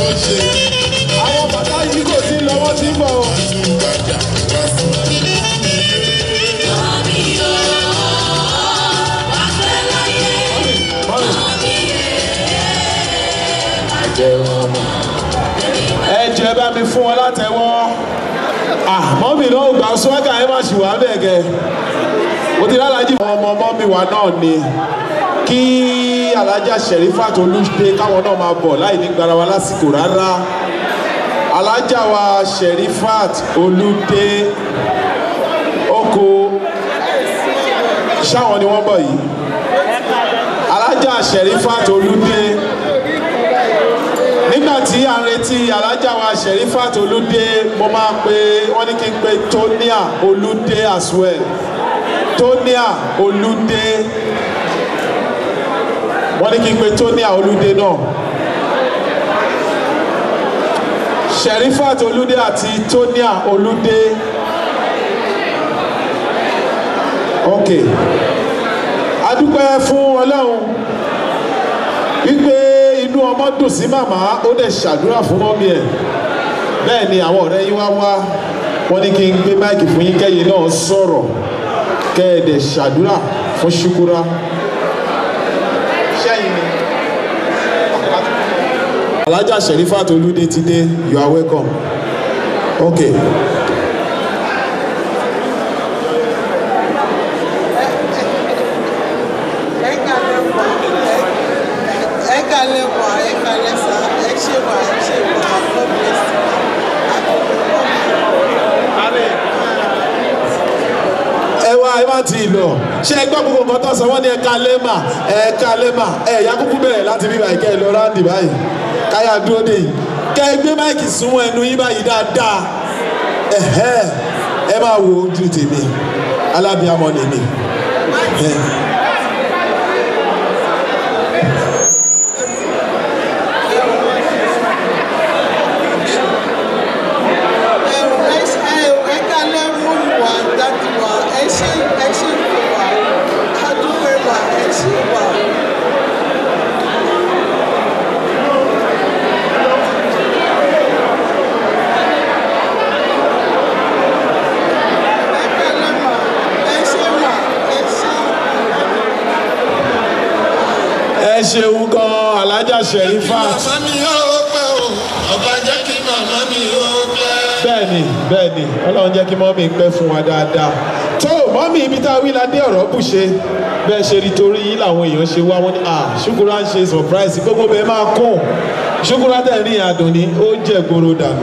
ṣe. Àwọn bàtà yìí kò sí lọ́wọ́ tí ń bọ̀ o. Ẹ jẹ́ bá mi fún wọn látẹ̀wọ́. Mọ́mì náà gbà sọ́gà ẹ má ṣì wá bẹ́ẹ̀ gẹ́. Mo ti lálájí àwọn ọmọ mọ́mì wa náà ni kí alájà Sherifat Olúdé káwọn náà máa bọ̀ láì ní gbara wa lásìkò rárá. Alájà wa Sherifat Olúdé oko ṣáwọn ni wọ́n bọ̀ yìí. Alájà Sherifat Olúdé nígbà tí a ń retí alájà wa Sherifat Olúdé mo máa pe wọ́n ní kí n pe Tonia Olúdé as well. Tonia Olúdé wọ́n ní kí n pe Tonia Olúdé náà. Sherifat Olúdé àti Tonia Olúdé. Ok, a dúpẹ́ fún Ọlọ́run wípé inú ọmọ dùn sí màmá ó dẹ̀ ṣàdúrà fún mọ́mí ẹ̀. Bẹ́ẹ̀ ni àwọn ọ̀rẹ́ yín wá wá wọ́n ní kí n gbé máìkì fún yín kẹ́yìn náà sọ̀rọ̀ kẹ́ ẹ̀ dẹ̀ ṣàdúrà fún Ṣúkúrà. Ṣẹ́yìn ni Alájà Sherifat Olúdé ti dé, you are welcome. Okay. Ẹ má ti lọ ṣé ẹ gbọ́ gbogbo nǹkan tó sọ wọ́n ní ẹ̀ka lẹ́mà ẹ̀ka lẹ́mà ẹ̀yà kúkú bẹ̀rẹ̀ láti bí báyìí kẹ́ ẹ lọ ráǹdì báyìí káyà dúró dé yìí kẹ́ ẹ gbé máìkì súnmọ́ ẹnu yín báyìí dáadáa ẹ̀hẹ́ ẹ máa wo ojú tèmi alábíàmọ lèmi. Ẹ ṣeun gan Alájà Sherifat. Màmá mi yóò pẹ́ o, ọba jẹ́ kí màmá mi yóò pẹ́. Bẹ́ẹ̀ni bẹ́ẹ̀ni Ọlọ́run jẹ́ kí mọ́mí pẹ́ fún wa dáadáa. Tó mọ́mí ibi tá a wí la dé ọ̀rọ̀ bù ṣe bẹ́ẹ̀ ṣe rí torí yín làwọn èèyàn ṣe wá wọn ní à Ṣúkúrà ń ṣe surprise gbogbo bẹ́ẹ̀ máa kún Ṣúkúrà tẹ̀ ní àdùn ní ó jẹ́ gbòòrò dànù.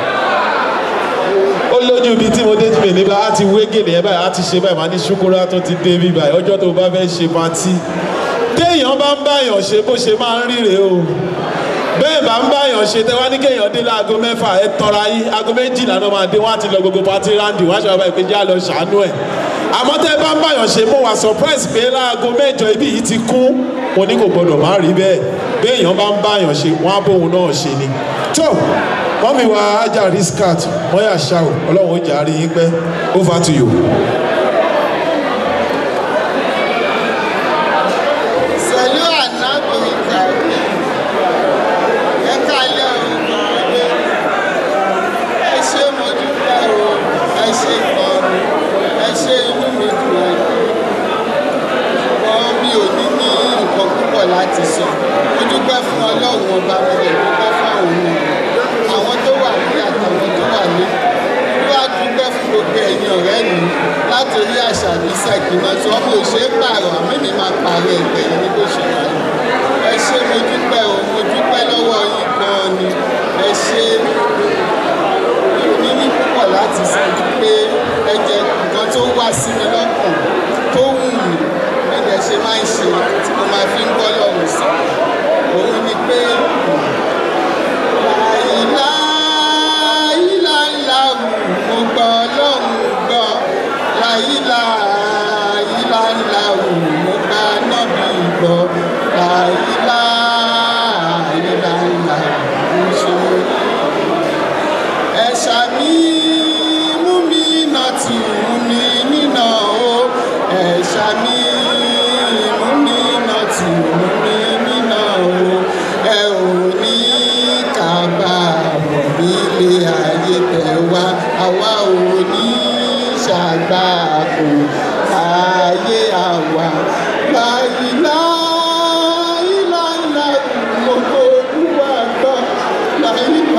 Ó lójú ibi tí mo dé tí mi ní bá a ti wé gèlè ẹ báyìí a ti ṣe báyìí máa ní Ṣúkúrà tó ti dé bí báyìí ọjọ́ tó bá fẹ́ ṣe pátì. Téèyàn bá ń báyàn ṣe bó ṣe máa ń ríre o bẹ́ẹ̀ bá ń báyàn ṣe tẹ́ wá ní kéèyàn dé láago mẹ́fà ẹ tọra yín aago méjìlá náà máa dé wọ́n á ti lọ gbogbo pátí ráńdì wọ́n á ṣe wá báyìí pé já lọ ṣàánú ẹ̀ àmọ́ tẹ́ bá ń báyàn ṣe mo wà surprise pé láago mẹ́jọ ibi yìí ti kún mo ní kò gbọdọ̀ má rí bẹ́ẹ̀ béèyàn bá ń báyàn ṣe wọ́n á bóun náà ṣe ni. tó mọ́mí wa Ajá Riskat mọ́yà ṣáò Ọlọ́run ó jà rí yín pẹ́ over to you. láti sọ mo dúpẹ́ fún Ọlọ́run ọba mo lè dúpẹ́ fún àwọn àwọn tó wà ní àtàwọn tó wà ní wíwá dúpẹ́ fún gbogbo ẹ̀yin ọ̀rẹ́ mi láti orí àṣà ní Ṣẹ̀kínà tí wọ́n mi ò ṣe é pààrọ̀ àmì mi máa pààrọ̀ ẹ̀gbẹ́ yìí ní bó ṣe wà ní. Ẹ ṣé mo dúpẹ́ o mo dúpẹ́ lọ́wọ́ yín gan-an ni ẹ ṣé mi ní púpọ̀ láti sọ pé ẹ jẹ́ nǹkan tó wá sí mi lọ́kàn tó wù mí bí ẹ ṣe máa ń ṣe tí mo máa fi ń bọ́ lọ́rùn sí òun ni pé láìlá ìlàlá mo gbọ́ Ọlọ́run gbọ́ láìlá ìlàlá mo gbà Nábì gbọ́ láìlá ìlàlá mo ṣe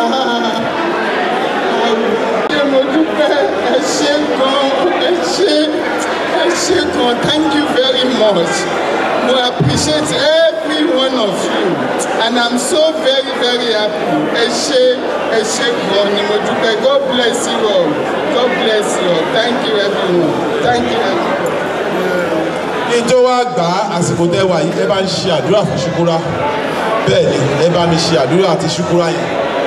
ṣé mo dúpẹ́ ẹ ṣé gan ẹ ṣé ẹ ṣé gan thank you very much. I appreciate every one of you and I'm so very very happy. Ẹ ṣé ẹ ṣé gan ni mo dúpẹ́. God bless you all. God bless you all. Thank you everyone. Thank you everyone. Ní tó wá gbà á àsìkò tẹ́ wà yìí ẹ bá ń ṣe àdúrà fún Ṣúkúrà. Bẹ́ẹ̀ ni ẹ bá mi ṣe àdúrà àti Ṣúkúrà yẹn.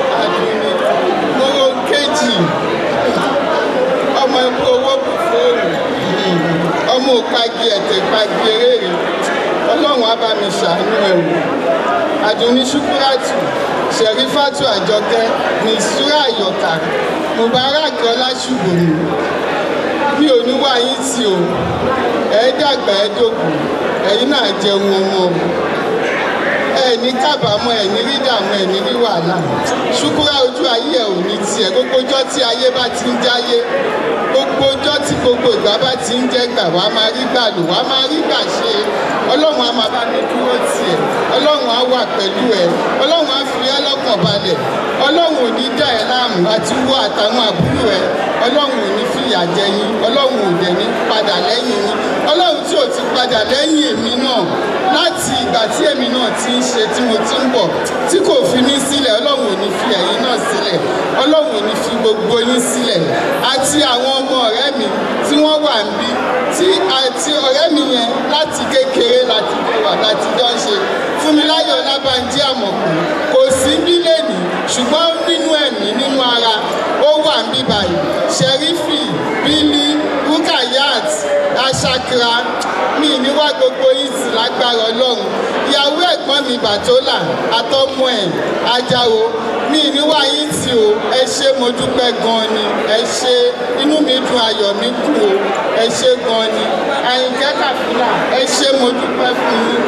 Mo ro kejì ọmọ ẹ̀kọ́ owó kù fóònù ọmọ òpagi ẹ̀tẹ̀ pagi eré Ọlọ́run á bá mi ṣàánú ẹ̀ wò. Àdùnní Ṣúkúrátù Ṣẹ̀rífátù Àjọkẹ́ Mìsúrà Àyọ̀ká Mubarak Ọláṣùbọ̀mí mi ò ní wá yín tí o ẹ dàgbà ẹ dògùn ẹ̀yin náà jẹun ọmọ ẹ ní kábàámọ̀ ẹ ní rí dààmú ẹ ní rí wàhálà. Ṣúkúrà ojú ayé ẹ ò ní tiẹ̀ gbogbo ọjọ́ tí ayé bá ti ń jáyé gbogbo ọjọ́ tí gbogbo ìgbà bá ti ń jẹ́ gbà wá máa rí gbà lò wá máa rí gbà ṣe Ọlọ́run á máa bá mi dúró tiẹ̀ Ọlọ́run á wà pẹ̀lú ẹ Ọlọ́run á fi ẹ́ lọ́kàn balẹ̀ Ọlọ́run ò ní dá ẹ láàmú àti wọ àtàwọn àbúrò ẹ Ọlọ́run ò ní fìyà jẹ yín Ọlọ́run ò dẹ̀ ní padà lẹ́yìn yín Ọlọ́run tí ò ti padà lẹ́yìn èmi náà láti ìgbà tí èmi náà ti ń ṣe tí mo ti ń bọ̀ tí kò fi mí sílẹ̀ Ọlọ́run ò ní fi ẹ̀yin náà sílẹ̀ Ọlọ́run ò ní fi gbogbo yín sílẹ̀ àti àwọn ọmọ ọ̀rẹ́ mi tí wọ́n wà ń bí tí àti ọ̀rẹ́ mi yẹn láti kékeré láti wà láti jọ ń ṣe Fúnmiláyọ̀ Ọlábánjí Àmọ̀kù kò sí bí lẹ́nìí ṣùgbọ́n nínú ẹ̀mí nínú ara ó wà ń bí báyìí Ṣẹ̀rífì Bílí Rukayat Aṣakira mi níwá gbogbo yìí sì lágbára Ọlọ́run ìyàwó ẹ̀gbọ́n mi Bàtólà àtọmọ ẹ̀ Ajáò mi níwá yìí tí o ẹ ṣé mo dúpẹ́ gan ni ẹ ṣé inú mi dùn ayọ̀ mi kù o ẹ ṣé gan ni Àyìnkẹ́ Kàfílà ẹ ṣé mo dúpẹ́ fún yín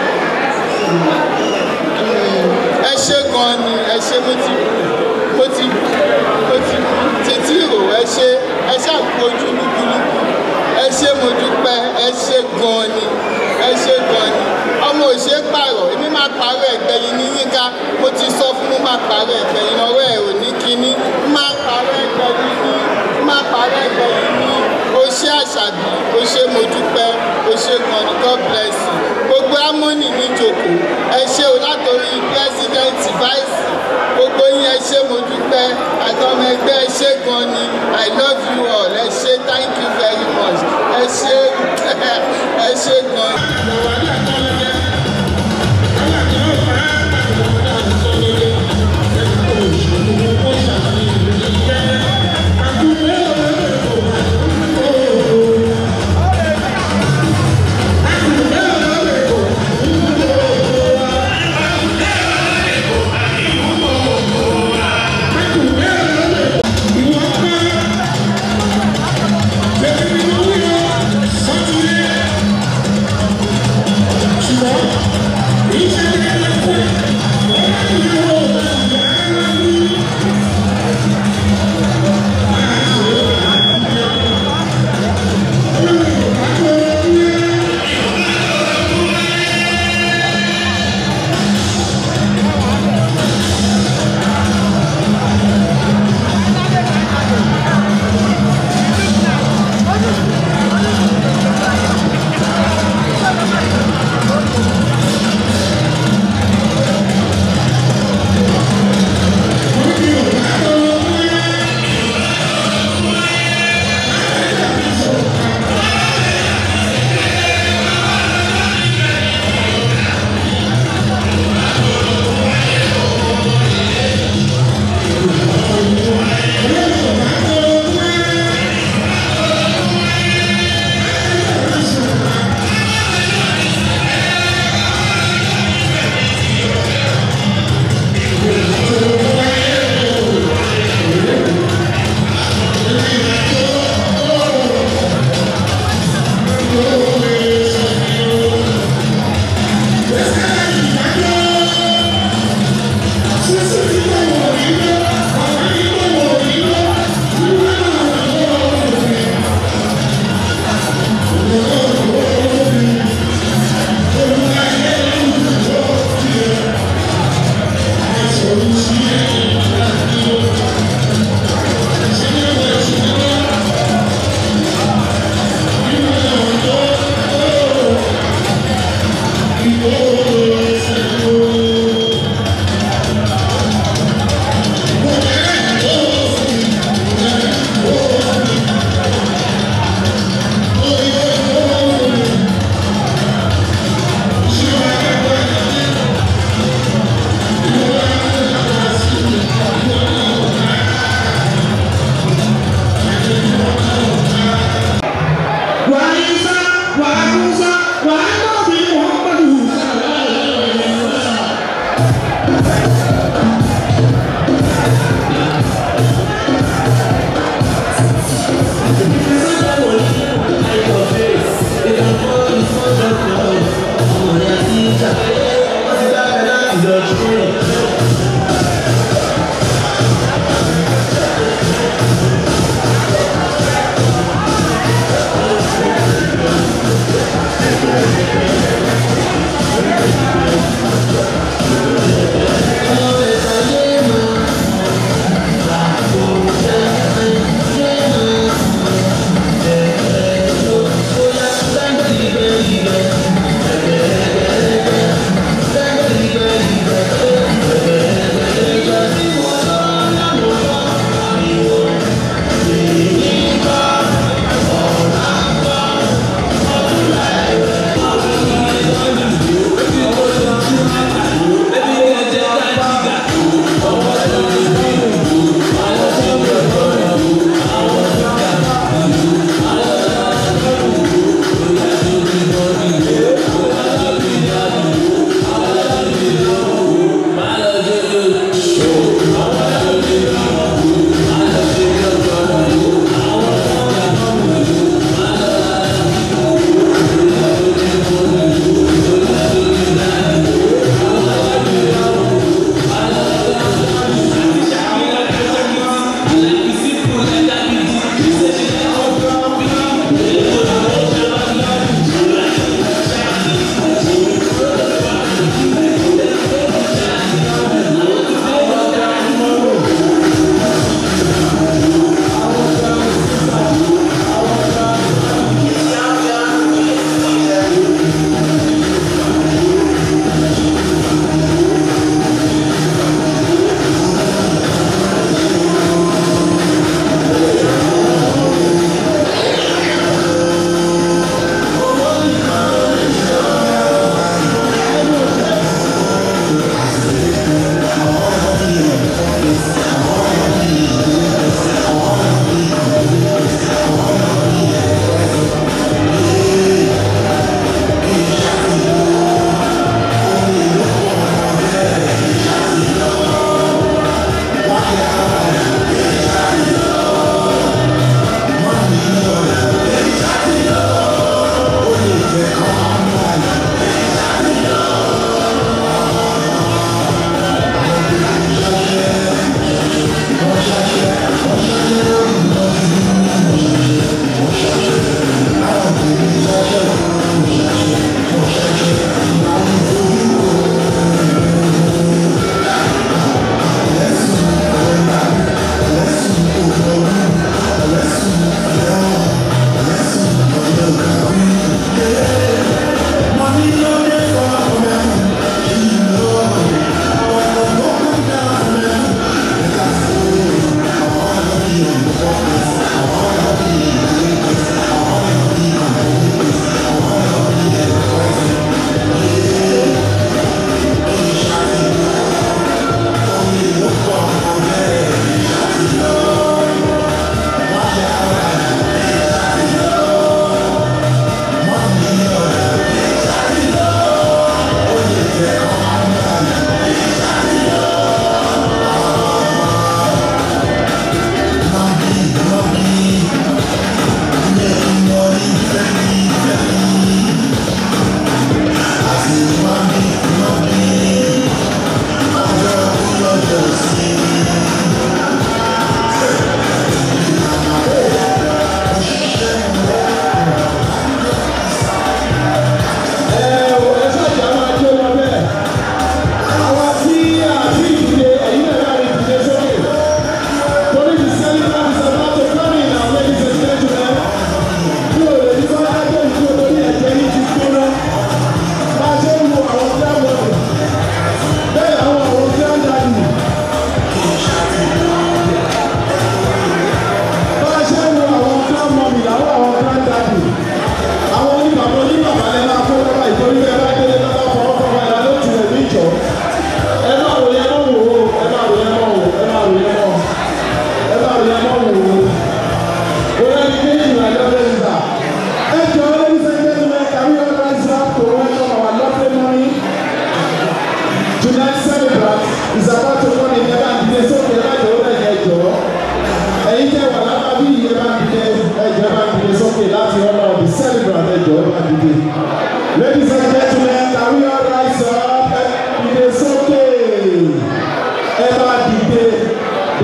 ẹ ṣé gan ni ẹ ṣé mo ti mo ti mo ti títí rò ẹ ṣé ẹ ṣàkójú lúkúlúkú ẹ ṣé mo dúpẹ́ ẹ ṣé gan ni ẹ ṣé gan ni ọmọ òṣè pààrọ̀ èmi máa pààrọ̀ ẹ̀gbẹ̀yìn ní Yínká mo ti sọ fún mo máa pààrọ̀ ẹ̀gbẹ̀yìn ọwọ́ ẹ̀ ò ní kíní máa pààrọ̀ ẹ̀gbẹ̀yìn ní máa pààrọ̀ ẹ̀gbẹ̀yìn ní o ṣé Àṣàbí o ṣé mo dúpẹ́ o ṣé gan ni God bless you gbogbo Harmony ní ìjòkó ẹ ṣé o látòrí president vice gbogbo yín ẹ ṣé mo dúpẹ́ àtọmọ ẹgbẹ́ ẹ ṣé gan ni I love you all ẹ ṣé thank you very much ẹ ṣé ẹ ṣé gan ni.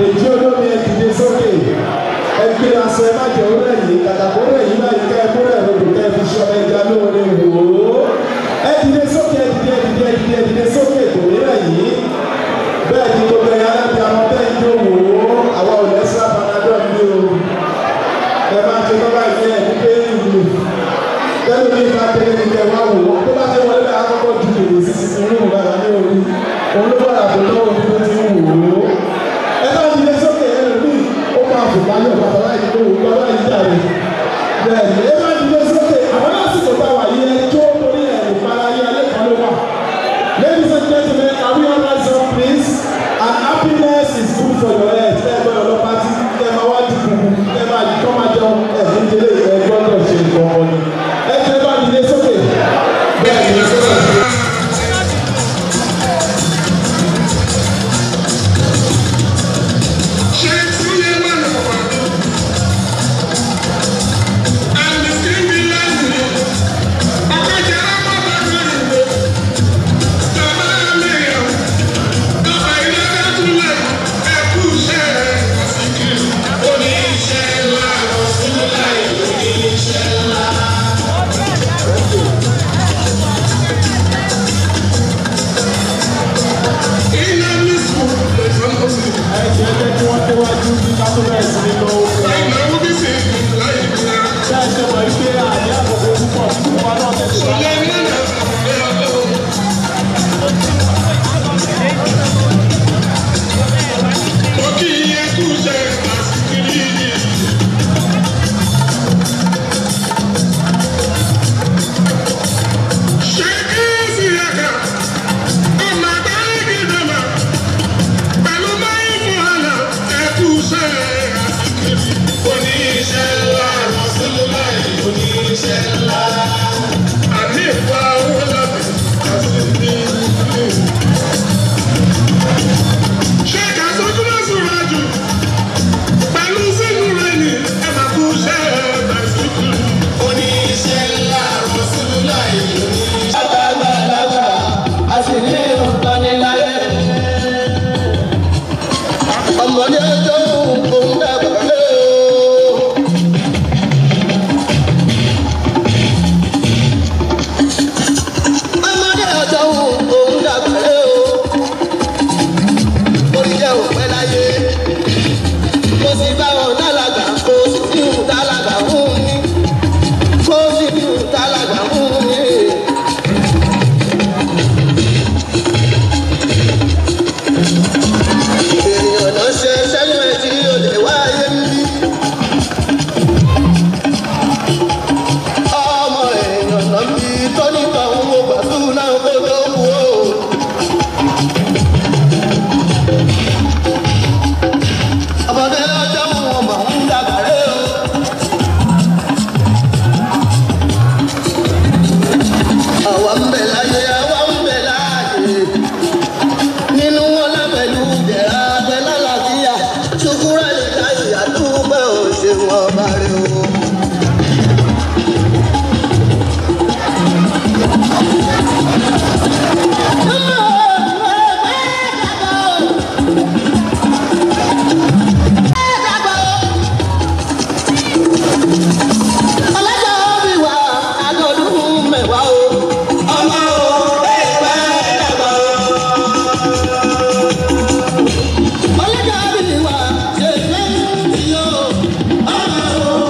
Dèjì olómi ẹ dìde sókè ẹ gbé aṣọ ẹ má jẹ orí ẹ̀yìn kàkàkó rẹ̀ yìí náà yìí ká ẹ kúrẹ̀ lódò ká ẹ fi ṣọ ẹja lóore wò ó ẹ dìde sókè ẹ dìde ẹ dìde ẹ dìde ẹ dìde sókè kò ní rẹ̀ yìí bẹ́ẹ̀ ni gbogbo ẹ̀yà alábi àwọn bẹ́ẹ̀ ń tó wò ó àwa ò lẹ́sẹ̀ panadol ní o ẹ máa ṣe bábà yẹ ẹ ní pé ìlú lẹ́nu ní ìta tẹ̀lé ní kẹ wá wò ó tó bá ti wọlé bẹ́ẹ̀ akọ́kọ́ ju èrè sísí fún inú ìgbà ní orí òun ló bọ̀dà tó lọ́wọ́ bí ó ti ń wò ó ẹ bá dìde sókè ẹ lò ní ó máa fò bá yọ̀ pàtàkì láì tó wò ó láì jà rẹ̀ bẹ́ẹ̀ ni ẹ bá dìde sókè àwọn lásìkò táwa yìí ẹ tó torí ẹ̀ ìfarayé alẹ́ kan ló wà. Ladies and gentlemen, can we all rise up, please? And happiness is good for your health. Ẹ gbọ́dọ̀ lọ pàtí, ẹ máa wá di kùkù, ẹ máa di kọ́ máa jẹun, ẹ fi ń délé ẹ gbọ́dọ̀ ṣe nǹkan kan ni. Ẹ jẹ́ bá dìde sókè. Bẹ́ẹ̀ ni sókè. Oh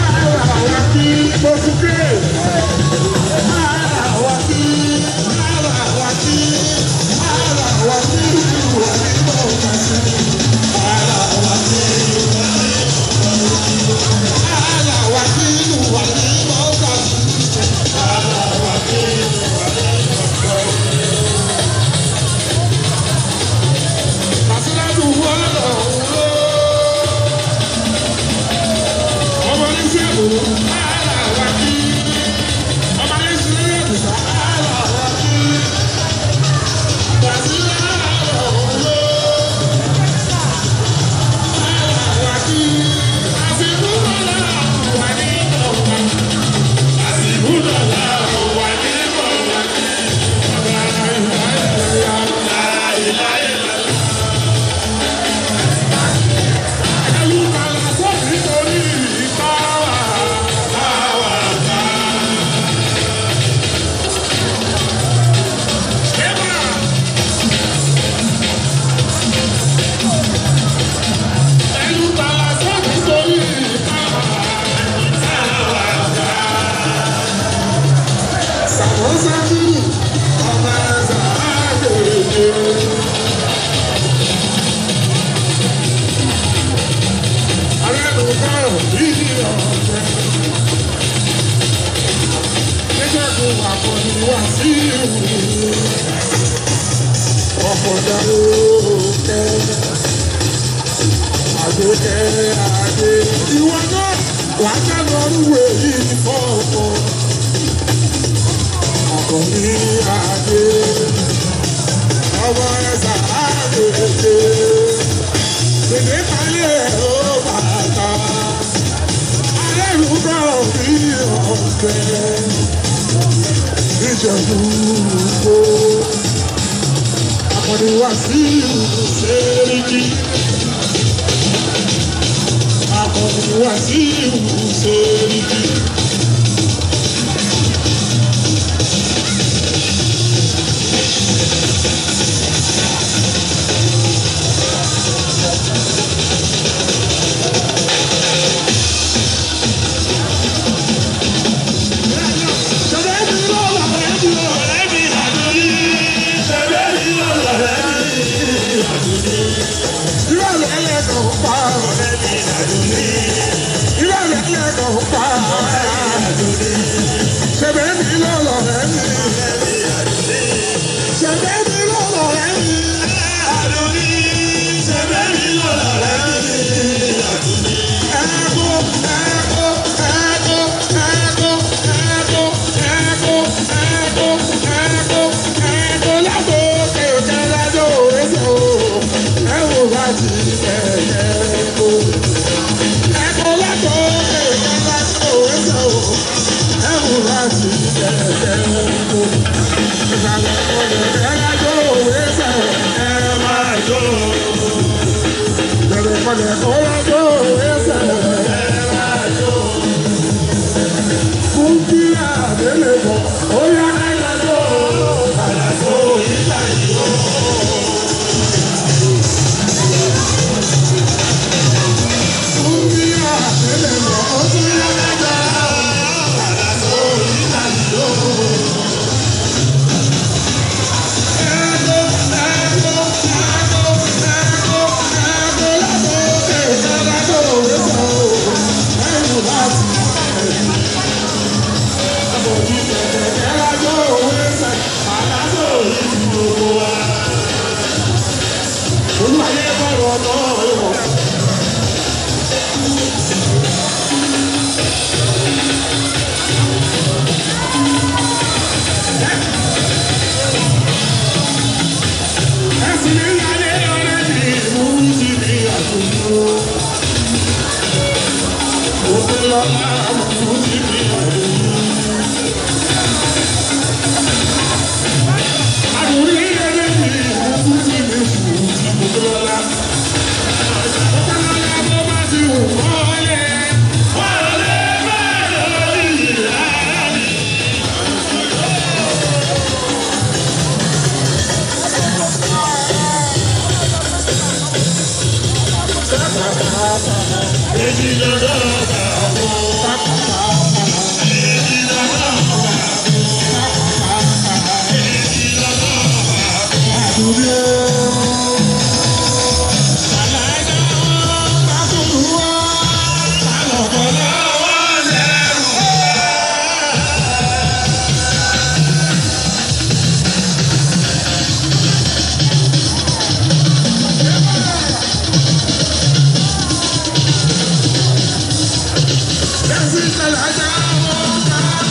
Thank you.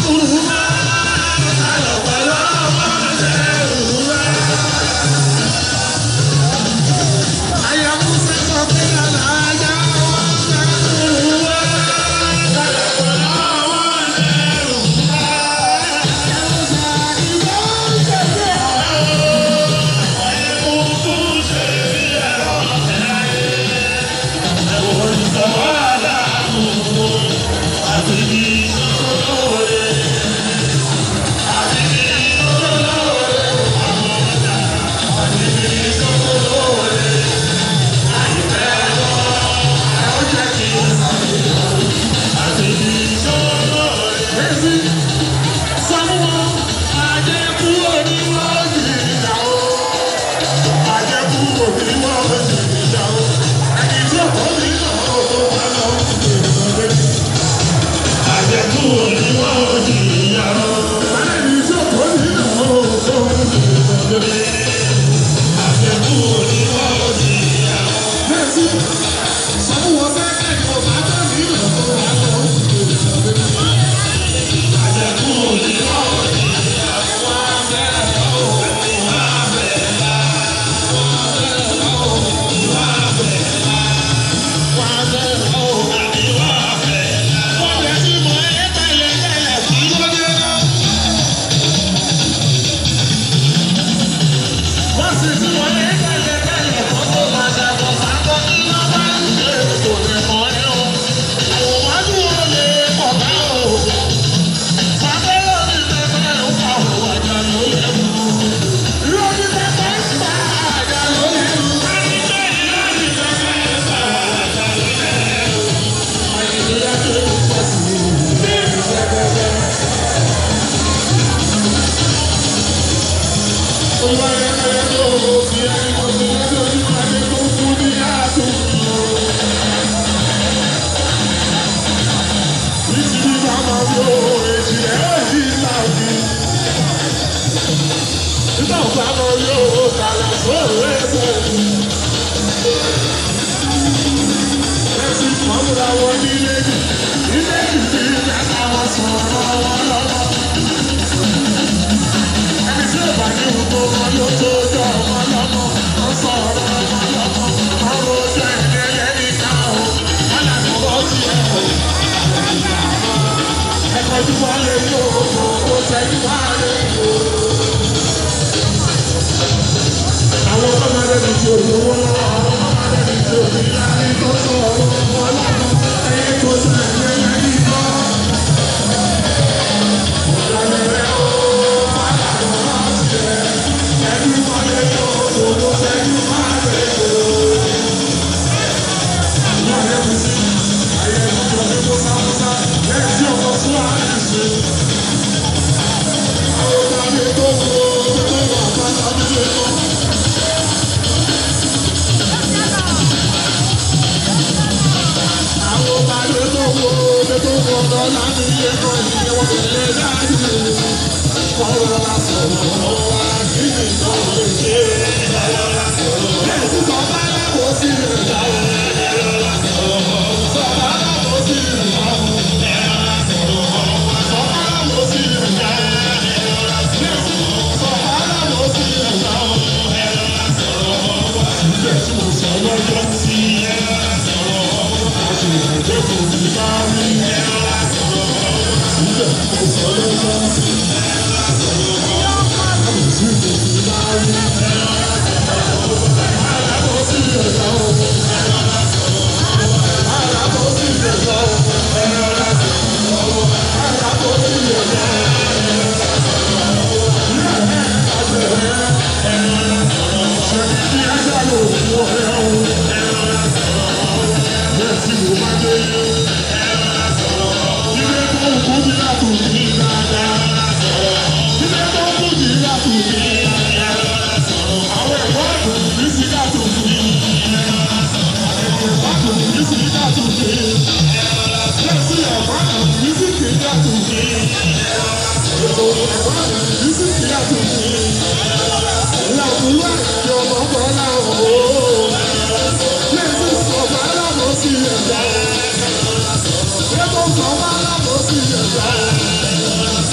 Let's go,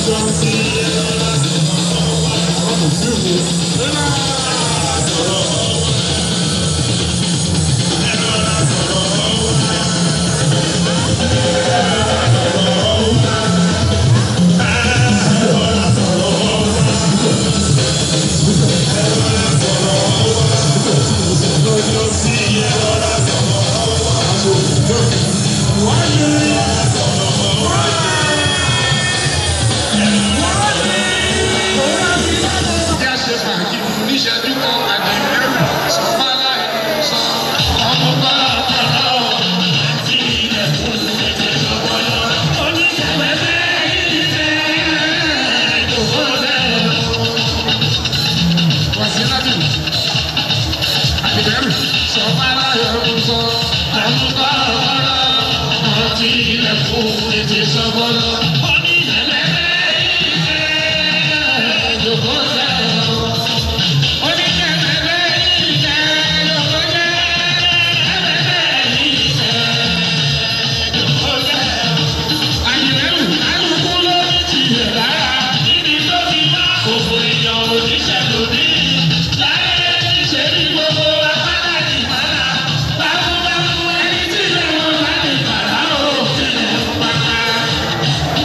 Thank you.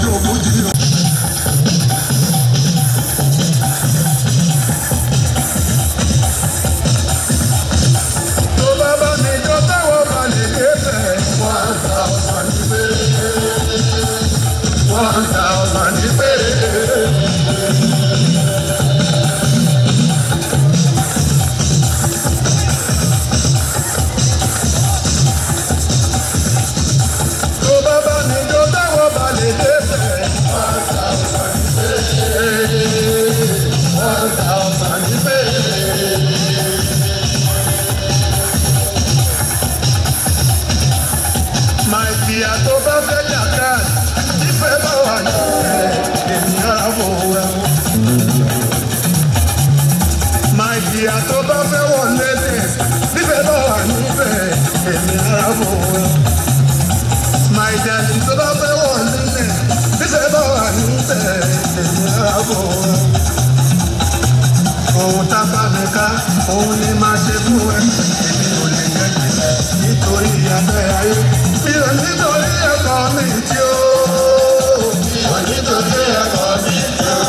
jó fújì o. tó bá bá mi jó táwọn bá lè débẹ̀ one thousand ní péré one thousand ní péré. Ìyá tó bá fẹ́ jàkà ìfẹ́ bá wà nílẹ̀ ènìyàn àbòwò ẹ̀wọ̀n. Máa ìyá tó bá fẹ́ wọlé dé ìfẹ́ bá wà níbẹ̀ ènìyàn àbòwò ẹ̀wọ̀n. Máa ìjà tó bá fẹ́ wọlé dé ìfẹ́ bá wà níbẹ̀ ènìyàn àbòwò ẹ̀wọ̀n. Ohun tá a bá mi ká òun ni máa ṣe fún ẹ èmi ò lè jẹ́ jìnnà nítorí ìyàbẹ̀ ayé. Mi ò nítorí ẹ̀kọ́ mi tí ó. Mi ò nítorí ẹ̀kọ́ mi tí ó.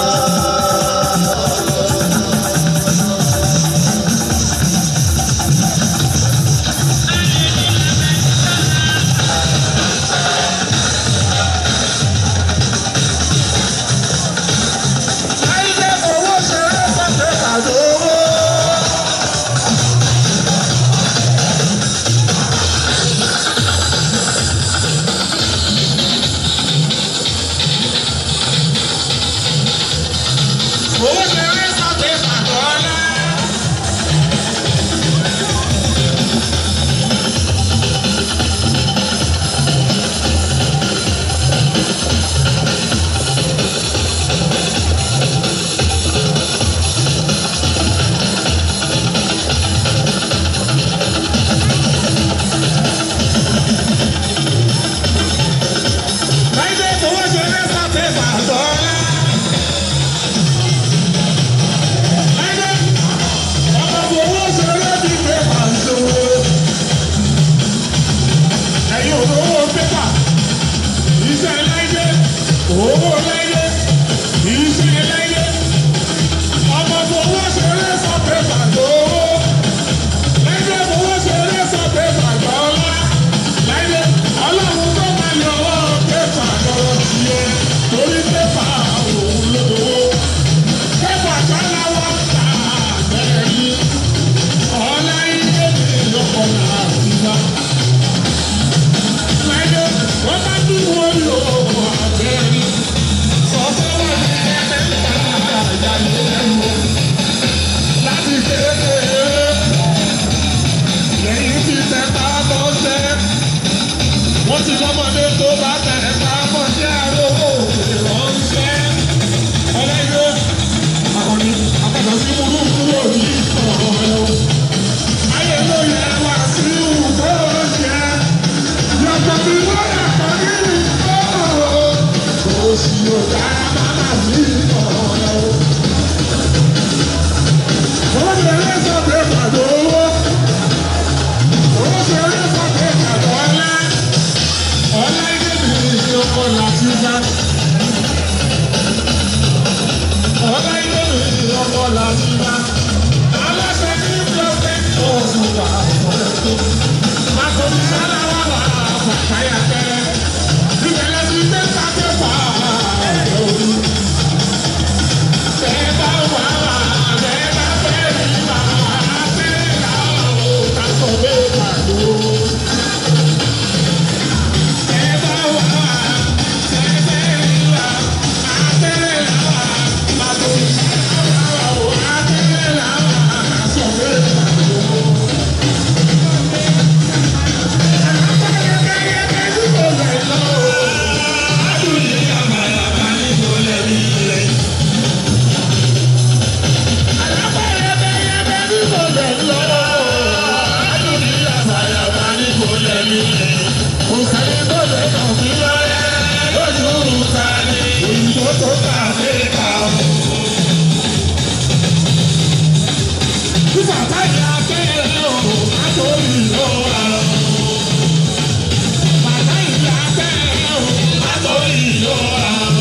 Láìdé owó ṣeré pàṣẹ pàdó. Owó ṣeré sọ́tẹ̀ pàdọ́lá. Láìdé owó ṣeré sọ́tẹ̀ pàdọ́lá. Owó láyé, iṣẹ́ láyé, ọmọ fowó ṣeré sọ pé bàjọ́ owó, láyé fowó ṣeré sọ pé bàjọ́ ọlá, láyé ọlọ́run tó máa yọ ọwọ́ pépà lọ́wọ́ tiẹ̀, torí pépà òun ló dowó, pépà sáláwọ́ ta àbẹ̀rẹ̀ ọlá ilé mi lọ́kọ̀ láti wá. Láyé wọ́n bá dùn wọ́n lò àbẹ̀rẹ̀. Láti kékeré lẹ́yìn tí tẹ̀pá bọ́ sẹ́, wọ́n ti lọ́mọdé tó bá tẹ̀pá bọ́ sí àròkò ìrọ̀nsẹ́. Ọlẹ́yẹ àwọn ni àpàtà sí burúkú òní ọ̀rọ̀ ayé ló yẹ wá sí ìwúkọ́ ṣe yàtọ̀ bí wọ́n yàtọ̀ nínú ìfọ̀ kò sí ọ̀dà máma sí ọ̀rọ̀. Owó ṣeré sọ pé pàdé owó. Owó ṣeré sọ pé pàdé ọlá. Ọlá ilé mi ní ọkọ̀ láti bá. Ọlá ilé mi ní ọkọ̀ láti bá. Aláṣẹ ní blọọkì tó sùn wà ọ̀rẹ́ tó. Màkòmí sálá wà wà àfàkáyà kẹrẹ. Ìbẹ̀lẹ̀ ti gbé sáké fà á lórí. Bẹ́ẹ̀ bá wà wà, bẹ́ẹ̀ bá fẹ́ rí wà, àtẹ̀lẹ́ àwọn òkàtọ̀ bẹ́ẹ̀ pàdó. Bẹ́ẹ̀ bá wà wà, bẹ́ẹ̀ fẹ́ rí wà, àtẹ̀lẹ́ àwọn màkòmí sálá wà wà, àtẹ̀lẹ́ àwọn àkàtọ̀ bẹ́ẹ̀ pàdó. Bàtà ìyá tẹ́ ẹ̀ ọ́, àtòrí ìlú ọ̀rọ̀.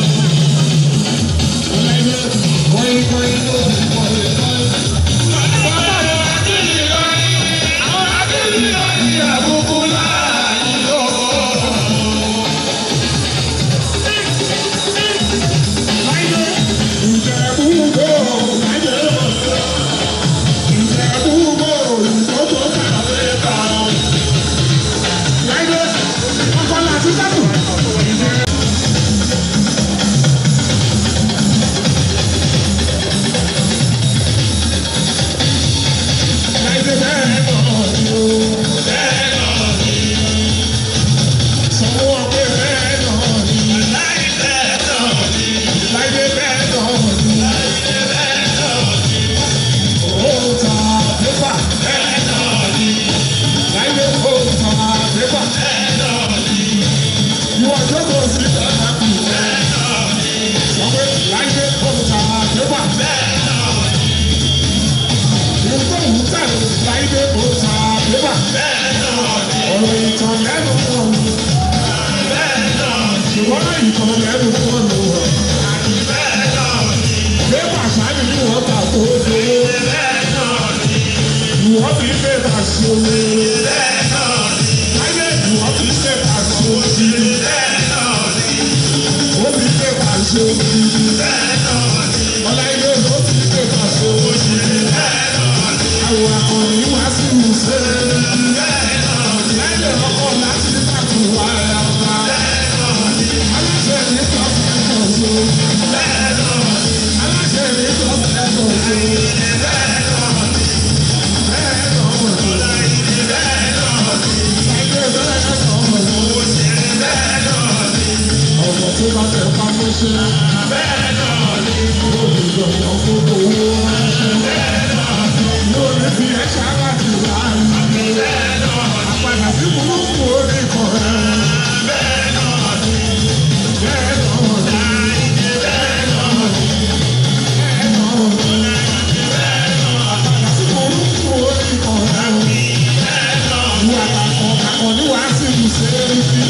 ìtàn lẹ́nu wọn. Ṣùgbọ́n ìtàn lẹ́nu wọn lò wọ̀. Ṣé pàṣánì ni wọ́n ta kó dé? Ìwọ́n fi fẹ́ ta sí omi. Láyé ìwọ́n fi fẹ́ ta sí omi. Ó fi fẹ́ ta sí omi. Ọláyé ló fi fẹ́ ta sí omi. Àwọn akọni wá sí ìmùsẹ̀. Lẹ́yìn ọkọ̀ láti pàtó wá ẹ̀ka. Aláṣẹ ní sọ́ọ̀sì ẹ̀kọ́ tó. Aláṣẹ ní sọ́ọ̀sì ẹ̀kọ́ tó. Ọ̀pọ̀ tó bá fẹ́ pamọ́ ṣe. Yóò fi gbọ̀ngàn gbogbo owó ránṣẹ́. Yóò ní fi ẹ̀ṣẹ̀ láti rà á. Àpàdà sí burúkú orí kan rẹ̀. Bẹ́ẹ̀ náà ni. Bẹ́ẹ̀ náà ni. Bẹ́ẹ̀ náà ni. Bẹ́ẹ̀ náà ni. Àpàdà sí burúkú orí kan rẹ̀. Ìwà àkàkọ̀ àkàkọ̀ ní wàá sí ìmùsẹ̀ rí.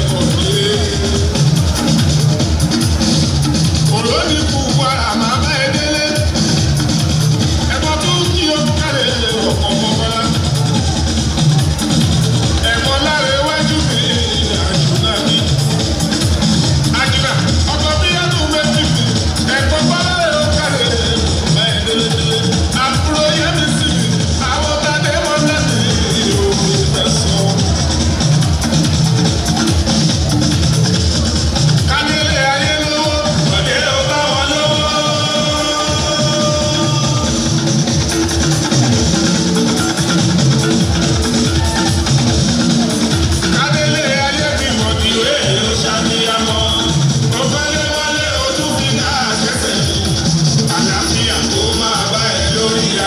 Olórí kú wàrà máa bẹ́ẹ̀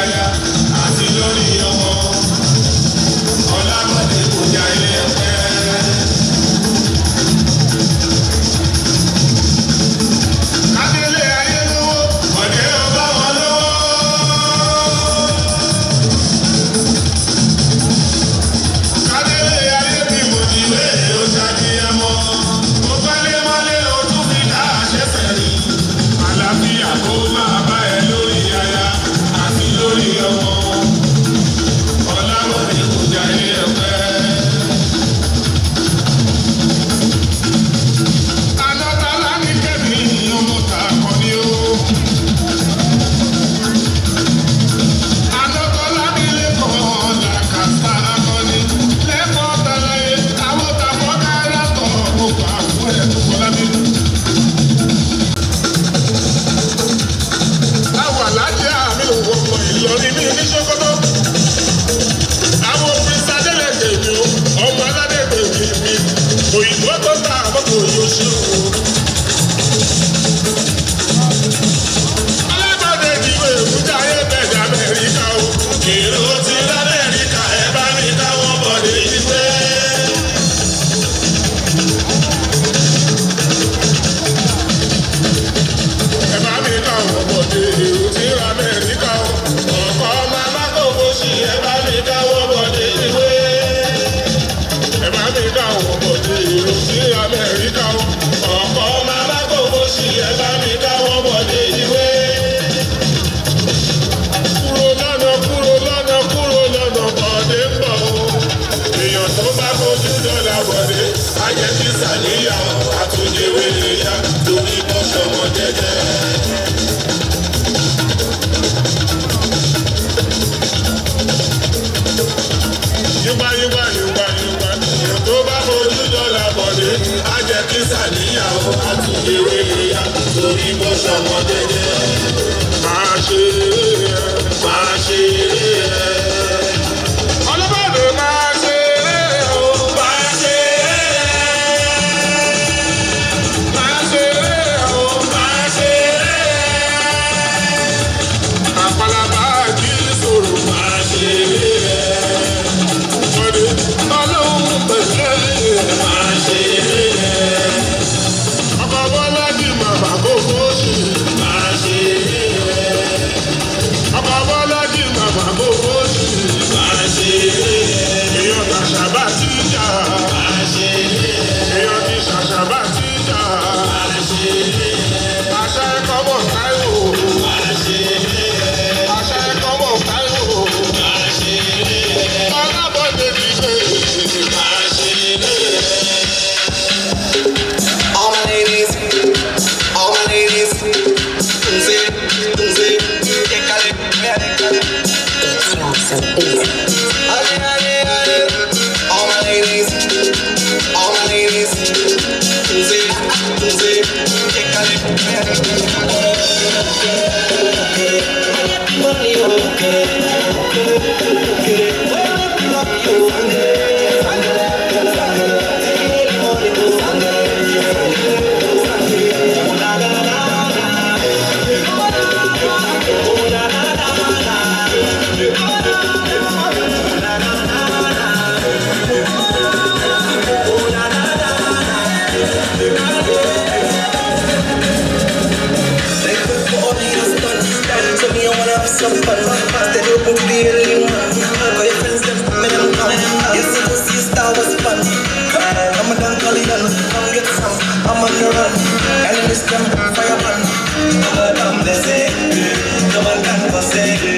aya àti lórí ọmọ. Ọlábọ̀dé kò já ilé ẹ̀fẹ́. Kádélé ayé lówó, ọ̀dẹ́ ọba wọn lówó. Kádélé ayé bí mo ti lé ó ṣàkíyàmọ́. Mo gbálé mọ́lé o tún fi ká àṣẹ́fẹ̀ rí. Àlàáfíà kó máa bá ẹ lórí aya àti lórí ọmọ. Ọlábọ̀dé kò já ilé ẹ̀fẹ́. Anọ́tàlá ní kẹ́mi ọmọ ta kọ́ ni ó. Anọ́tàlá ní lẹ́kọ̀ọ́ làkàtà akọni. Lẹ́kọ̀ọ́ tàlàyé àwọn tàfọ́ káyà tọ̀ mo gbà fún ẹ̀ tó kọ́lá mi. Àwọn alájẹ́ àmì òwò ọmọ Ìlọrin ní oníṣòkòtò. Àwọn prince Adélèké mi o, ọmọ aládègbè mi mi. Òyìnbó tó ta àbọ̀kọ̀ yóò ṣe o. Alábọ̀dé ìwé ìwújà ayé bẹ̀rẹ̀ Amẹ́ríkà o. Èrò ti l'Amẹ́ríkà ẹ̀ bá mi káwọn bọ̀dé ìwé. Ẹ bá mi káwọn bọ̀dé èrò ti l'Amẹ́ríkà o. Ọ̀pọ̀ màmá kò bó ṣì ẹ bá mi káwọn bọ̀dé ìwé. Ẹ bá mi káwọn bọ̀dé èrò ti l'Amẹ́ríkà o. Ọ̀pọ̀ màmá kò bó ṣì ẹ bá mi káwọn bọ̀dé ìwé. Kúrò lọ́nà kúrò lọ́nà kúrò lọ́nà bọ̀dé ń bọ̀ o. Èèyàn tó bá fojú dọ́là bọ̀dé, á jẹ́ kí sàníyàn àtúnjẹwé lè yá lórí bọ́sọ̀mọ jẹ́jẹ́. Yúgbà yúgbà yúgbà yúgbà, èèyàn tó bá fojú dọ́là bọ̀dé, á jẹ́ kí sàníyàn àtúnjẹwé lè yá lórí bọ́sọ̀mọ jẹ́jẹ́. Máa ṣe eré ẹ̀, máa ṣe eré ẹ̀. Ọlọ́bàdé máa ṣe eré ẹ̀ o, máa ṣe eré ẹ̀. Máa ṣe eré ẹ̀ o, máa ṣe eré ẹ̀. Àpàlàbà jí sòrò, máa ṣe eré ẹ̀. Bọ̀dé ọlọ́run pẹ̀lẹ́ ẹ̀, máa ṣe eré ẹ̀. Ọkọ̀ bọ́lá di màmá kó fóṣì, máa ṣe eré ẹ̀. Ọkọ̀ bọ́lá di màmá kó fóṣì, máa ṣe eré ẹ̀. Èèyàn ta ṣàbá tí jà, máa ṣe eré ẹ̀. Èèyàn ti ṣàṣàbá tí jà, máa ṣe eré ẹ̀. Àṣà ẹ̀kọ́ bọ̀ Táíwò, máa ṣe eré ẹ̀. Àṣà ẹ̀kọ́ bọ̀ Táíwò, máa ṣe eré ẹ̀. Ọlábọ̀dé ti gbé, máa ṣe eré ẹ̀. All my ladies, all my ladies, Nze, Nze, Ekale, Ekale. Ale, ale, ale. All my ladies, all my ladies, Nze, Nze, Ekale, some fun. Steady open to the alien man. Call your friends, them, make them come. You see, you see, star was fun. I'm a done Collian, come get some. I'm on the run, and this them fire pan. I'm a dumb, they say, no one can go say.